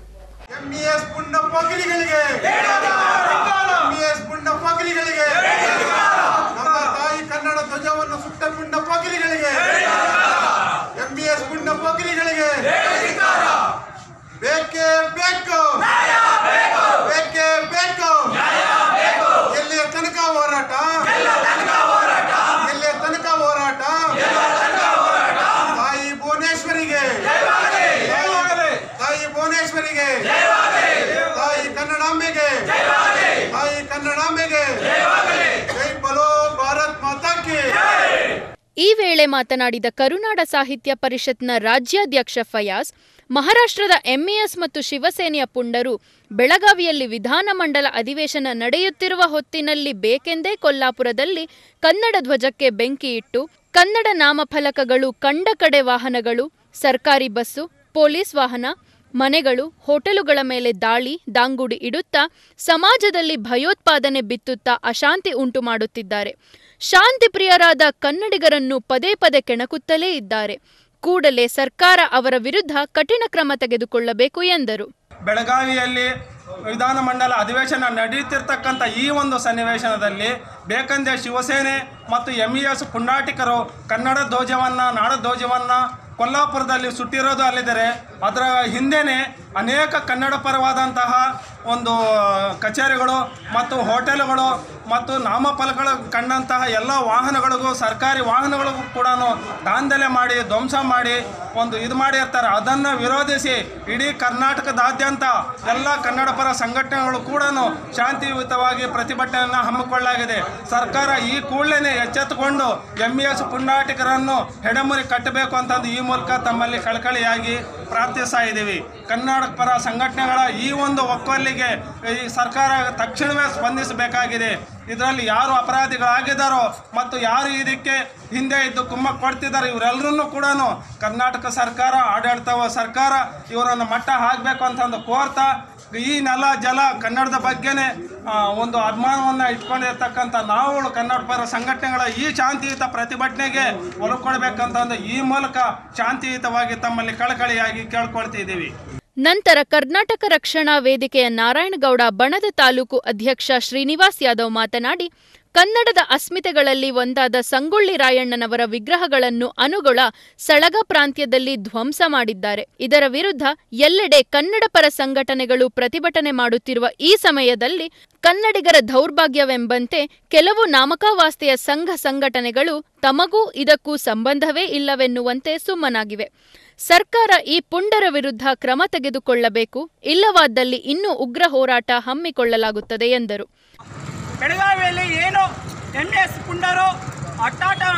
ಈ ವೇಳೆ ಮಾತನಾಡಿದ ಕರುನಾಡ ಸಾಹಿತ್ಯ ಪರಿಷತ್ನ ರಾಜ್ಯಾಧ್ಯಕ್ಷ ಫಯಾಜ್, ಮಹಾರಾಷ್ಟ್ರದ ಎಂಇಎಸ್ ಮತ್ತು ಶಿವಸೇನೆಯ ಪುಂಡರು ಬೆಳಗಾವಿಯಲ್ಲಿ ವಿಧಾನಮಂಡಲ ಅಧಿವೇಶನ ನಡೆಯುತ್ತಿರುವ ಹೊತ್ತಿನಲ್ಲಿ ಬೇಕೆಂದೇ ಕೊಲ್ಲಾಪುರದಲ್ಲಿ ಕನ್ನಡ ಧ್ವಜಕ್ಕೆ ಬೆಂಕಿ ಇಟ್ಟು ಕನ್ನಡ ನಾಮಫಲಕಗಳು ಕಂಡ ಕಡೆ ವಾಹನಗಳು, ಸರ್ಕಾರಿ ಬಸ್ಸು, ಪೊಲೀಸ್ ವಾಹನ, ಮನೆಗಳು, ಹೋಟೆಲುಗಳ ಮೇಲೆ ದಾಳಿ, ದಾಂಗುಡಿ ಇಡುತ್ತಾ ಸಮಾಜದಲ್ಲಿ ಭಯೋತ್ಪಾದನೆ ಬಿತ್ತುತ್ತಾ ಅಶಾಂತಿ ಉಂಟು ಮಾಡುತ್ತಿದ್ದಾರೆ. ಶಾಂತಿ ಪ್ರಿಯರಾದ ಕನ್ನಡಿಗರನ್ನು ಪದೇ ಪದೇ ಕೆಣಕುತ್ತಲೇ ಇದ್ದಾರೆ. ಕೂಡಲೇ ಸರ್ಕಾರ ಅವರ ವಿರುದ್ಧ ಕಠಿಣ ಕ್ರಮ ತೆಗೆದುಕೊಳ್ಳಬೇಕು ಎಂದರು. ಬೆಳಗಾವಿಯಲ್ಲಿ ವಿಧಾನಮಂಡಲ ಅಧಿವೇಶನ ನಡೆಯುತ್ತಿರ್ತಕ್ಕಂಥ ಈ ಒಂದು ಸನ್ನಿವೇಶನದಲ್ಲಿ ಬೇಕಂದೇ ಶಿವಸೇನೆ ಮತ್ತು ಎಂಇಎಸ್ ಪುಂಡಾಟಿಕರು ಕನ್ನಡ ಧ್ವಜವನ್ನು, ನಾಡ ಧ್ವಜವನ್ನು ಕೊಲ್ಲಾಪುರದಲ್ಲಿ ಸುಟ್ಟಿರೋದು ಅಲ್ಲಿದ್ದರೆ ಅದರ ಹಿಂದೆಯೇ ಅನೇಕ ಕನ್ನಡ ಪರವಾದಂತಹ ಒಂದು ಕಚೇರಿಗಳು ಮತ್ತು ಹೋಟೆಲ್ಗಳು ಮತ್ತು ನಾಮಫಲಕಗಳು ಕಂಡಂತಹ ಎಲ್ಲ ವಾಹನಗಳಿಗೂ, ಸರ್ಕಾರಿ ವಾಹನಗಳಿಗೂ ಕೂಡ ದಾಂಧಲೆ ಮಾಡಿ ಧ್ವಂಸ ಮಾಡಿ ಇದು ಮಾಡಿರ್ತಾರೆ. ಅದನ್ನು ವಿರೋಧಿಸಿ ಇಡೀ ಕರ್ನಾಟಕದಾದ್ಯಂತ ಎಲ್ಲ ಕನ್ನಡ ಪರ ಸಂಘಟನೆಗಳು ಕೂಡ ಶಾಂತಿಯುತವಾಗಿ ಪ್ರತಿಭಟನೆಯನ್ನು ಹಮ್ಮಿಕೊಳ್ಳಲಾಗಿದೆ. ಸರ್ಕಾರ ಈ ಕೂಡಲೇ ಎಚ್ಚೆತ್ತುಕೊಂಡು ಎಂಇಎಸ್ ಪುಂಡಾಟಿಕರನ್ನು ಹೆಡೆಮುರಿ ಕಟ್ಟಬೇಕು ಅಂತಂದು ಈ ಮೂಲಕ ತಮ್ಮಲ್ಲಿ ಕಳಕಳಿಯಾಗಿ ಪ್ರಾರ್ಥಿಸ್ತಾ ಇದ್ದೀವಿ. ಕರ್ನಾಟಕ ಪರ ಸಂಘಟನೆಗಳ ಈ ಒಂದು ಒಕ್ಕೊಲ್ಲಿಗೆ ಈ ಸರ್ಕಾರ ತಕ್ಷಣವೇ ಸ್ಪಂದಿಸಬೇಕಾಗಿದೆ. ಇದರಲ್ಲಿ ಯಾರು ಅಪರಾಧಿಗಳಾಗಿದ್ದಾರೋ ಮತ್ತು ಯಾರು ಇದಕ್ಕೆ ಹಿಂದೆ ಇದ್ದು ಕುಮ್ಮಕ್ಕು ಕೊಡ್ತಿದ್ದಾರೆ ಇವರೆಲ್ಲರನ್ನೂ ಕೂಡ ಕರ್ನಾಟಕ ಸರ್ಕಾರ, ಆಡಳಿತ ಸರ್ಕಾರ ಇವರನ್ನು ಮಟ್ಟ ಹಾಕಬೇಕು ಅಂತಂದು ಕೋರ್ತಾ, ಈ ನೆಲ ಜಲ ಕನ್ನಡದ ಬಗ್ಗೆನೇ ಒಂದು ಅಭಿಮಾನವನ್ನು ಇಟ್ಕೊಂಡಿರ್ತಕ್ಕಂಥ ನಾವುಗಳು ಕನ್ನಡ ಪರ ಸಂಘಟನೆಗಳ ಈ ಶಾಂತಿಯುತ ಪ್ರತಿಭಟನೆಗೆ ಒಳಕೊಳ್ಬೇಕಂತಂದು ಈ ಮೂಲಕ ಶಾಂತಿಯುತವಾಗಿ ತಮ್ಮಲ್ಲಿ ಕಳಕಳಿಯಾಗಿ ಕೇಳ್ಕೊಳ್ತಿದ್ದೀವಿ. ನಂತರ ಕರ್ನಾಟಕ ರಕ್ಷಣಾ ವೇದಿಕೆಯ ನಾರಾಯಣಗೌಡ ಬಣದ ತಾಲೂಕು ಅಧ್ಯಕ್ಷ ಶ್ರೀನಿವಾಸ್ ಯಾದವ್ ಮಾತನಾಡಿ, ಕನ್ನಡದ ಅಸ್ಮಿತೆಗಳಲ್ಲಿ ಒಂದಾದ ಸಂಗೊಳ್ಳಿ ರಾಯಣ್ಣನವರ ವಿಗ್ರಹಗಳನ್ನು ಅನುಗೊಳ ಸಳಗ ಪ್ರಾಂತ್ಯದಲ್ಲಿ ಧ್ವಂಸ ಮಾಡಿದ್ದಾರೆ. ಇದರ ವಿರುದ್ಧ ಎಲ್ಲೆಡೆ ಕನ್ನಡ ಪರ ಸಂಘಟನೆಗಳು ಪ್ರತಿಭಟನೆ ಮಾಡುತ್ತಿರುವ ಈ ಸಮಯದಲ್ಲಿ ಕನ್ನಡಿಗರ ದೌರ್ಭಾಗ್ಯವೆಂಬಂತೆ ಕೆಲವು ನಾಮಕಾವಾಸ್ತೆಯ ಸಂಘ ಸಂಘಟನೆಗಳು ತಮಗೂ ಇದಕ್ಕೂ ಸಂಬಂಧವೇ ಇಲ್ಲವೆನ್ನುವಂತೆ ಸುಮ್ಮನಾಗಿವೆ. ಸರ್ಕಾರ ಈ ಪುಂಡರ ವಿರುದ್ಧ ಕ್ರಮ ತೆಗೆದುಕೊಳ್ಳಬೇಕು, ಇಲ್ಲವಾದಲ್ಲಿ ಇನ್ನೂ ಉಗ್ರ ಹೋರಾಟ ಹಮ್ಮಿಕೊಳ್ಳಲಾಗುತ್ತದೆ ಎಂದರು. ಬೆಳಗಾವಿಯಲ್ಲಿ ಏನು MS ಪುಂಡರು ಅಟ್ಟಾಟ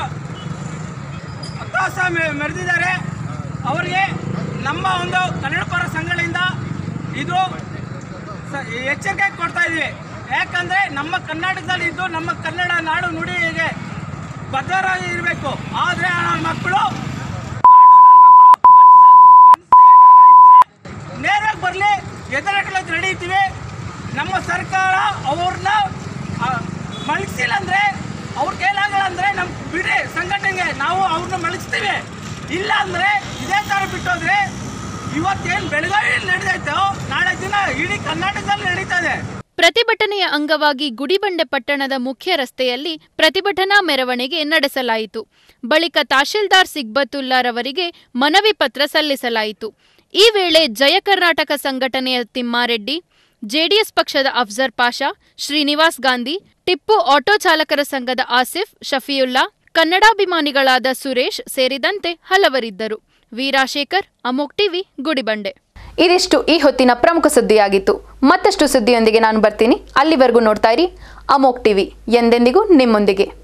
ಮೆರೆದಿದ್ದಾರೆ, ಅವರಿಗೆ ನಮ್ಮ ಒಂದು ಕನ್ನಡ ಪರ ಸಂಘಗಳಿಂದ ಇದು ಎಚ್ಚರಿಕೆ ಕೊಡ್ತಾ ಇದ್ದೀವಿ. ಯಾಕಂದರೆ ನಮ್ಮ ಕರ್ನಾಟಕದಲ್ಲಿ ಇದ್ದು ನಮ್ಮ ಕನ್ನಡ ನಾಡು ನುಡಿಗೆ ಬದ್ಧರಾಗಿ ಇರಬೇಕು. ಆದರೆ ಆ ಮಕ್ಕಳು ನೇರವಾಗಿ ಬರಲಿ, ಎದುರಾಗಲಿಕ್ಕೆ ನಡೀತೀವಿ. ನಮ್ಮ ಸರ್ಕಾರ ಅವ್ರನ್ನ ಮಲಗಿಸಿಲ್ಲ ಅಂದರೆ, ಅವ್ರ ಕೈಲಾಗಲ್ಲ ಅಂದರೆ ನಮ್ಮ ಬಿಡಿ ಸಂಘಟನೆಗೆ ನಾವು ಅವ್ರನ್ನ ಮಲಗಿಸ್ತೀವಿ. ಇಲ್ಲ ಅಂದರೆ ಇದೇ ಥರ ಬಿಟ್ಟೋದ್ರೆ ಇವತ್ತೇನು ಬೆಳಗಾವಿಯಲ್ಲಿ ನಡೆದೈತೋ ನಾಳೆ ದಿನ ಇಡೀ ಕರ್ನಾಟಕದಲ್ಲಿ ನಡೀತಾ ಇದೆ. ಪ್ರತಿಭಟನೆಯ ಅಂಗವಾಗಿ ಗುಡಿಬಂಡೆ ಪಟ್ಟಣದ ಮುಖ್ಯ ರಸ್ತೆಯಲ್ಲಿ ಪ್ರತಿಭಟನಾ ಮೆರವಣಿಗೆ ನಡೆಸಲಾಯಿತು. ಬಳಿಕ ತಹಶೀಲ್ದಾರ್ ಸಿಗ್ಬತುಲ್ಲಾರವರಿಗೆ ಮನವಿ ಪತ್ರ ಸಲ್ಲಿಸಲಾಯಿತು. ಈ ವೇಳೆ ಜಯ ಕರ್ನಾಟಕ ಸಂಘಟನೆಯ ತಿಮ್ಮಾರೆಡ್ಡಿ, ಜೆಡಿಎಸ್ ಪಕ್ಷದ ಅಫ್ಜರ್ ಪಾಷಾ, ಶ್ರೀನಿವಾಸ್ ಗಾಂಧಿ, ಟಿಪ್ಪು ಆಟೋ ಚಾಲಕರ ಸಂಘದ ಆಸಿಫ್, ಶಫಿಯುಲ್ಲಾ, ಕನ್ನಡಾಭಿಮಾನಿಗಳಾದ ಸುರೇಶ್ ಸೇರಿದಂತೆ ಹಲವರಿದ್ದರು. ವೀರಾಶೇಖರ್, ಅಮೋಕ್ ಟಿವಿ, ಗುಡಿಬಂಡೆ. ಇದಿಷ್ಟು ಈ ಹೊತ್ತಿನ ಪ್ರಮುಖ ಸುದ್ದಿಯಾಗಿತ್ತು. ಮತ್ತಷ್ಟು ಸುದ್ದಿಯೊಂದಿಗೆ ನಾನು ಬರ್ತೀನಿ. ಅಲ್ಲಿವರೆಗೂ ನೋಡ್ತಾ ಇರಿ ಅಮೋಕ್ ಟಿವಿ, ಎಂದೆಂದಿಗೂ ನಿಮ್ಮೊಂದಿಗೆ.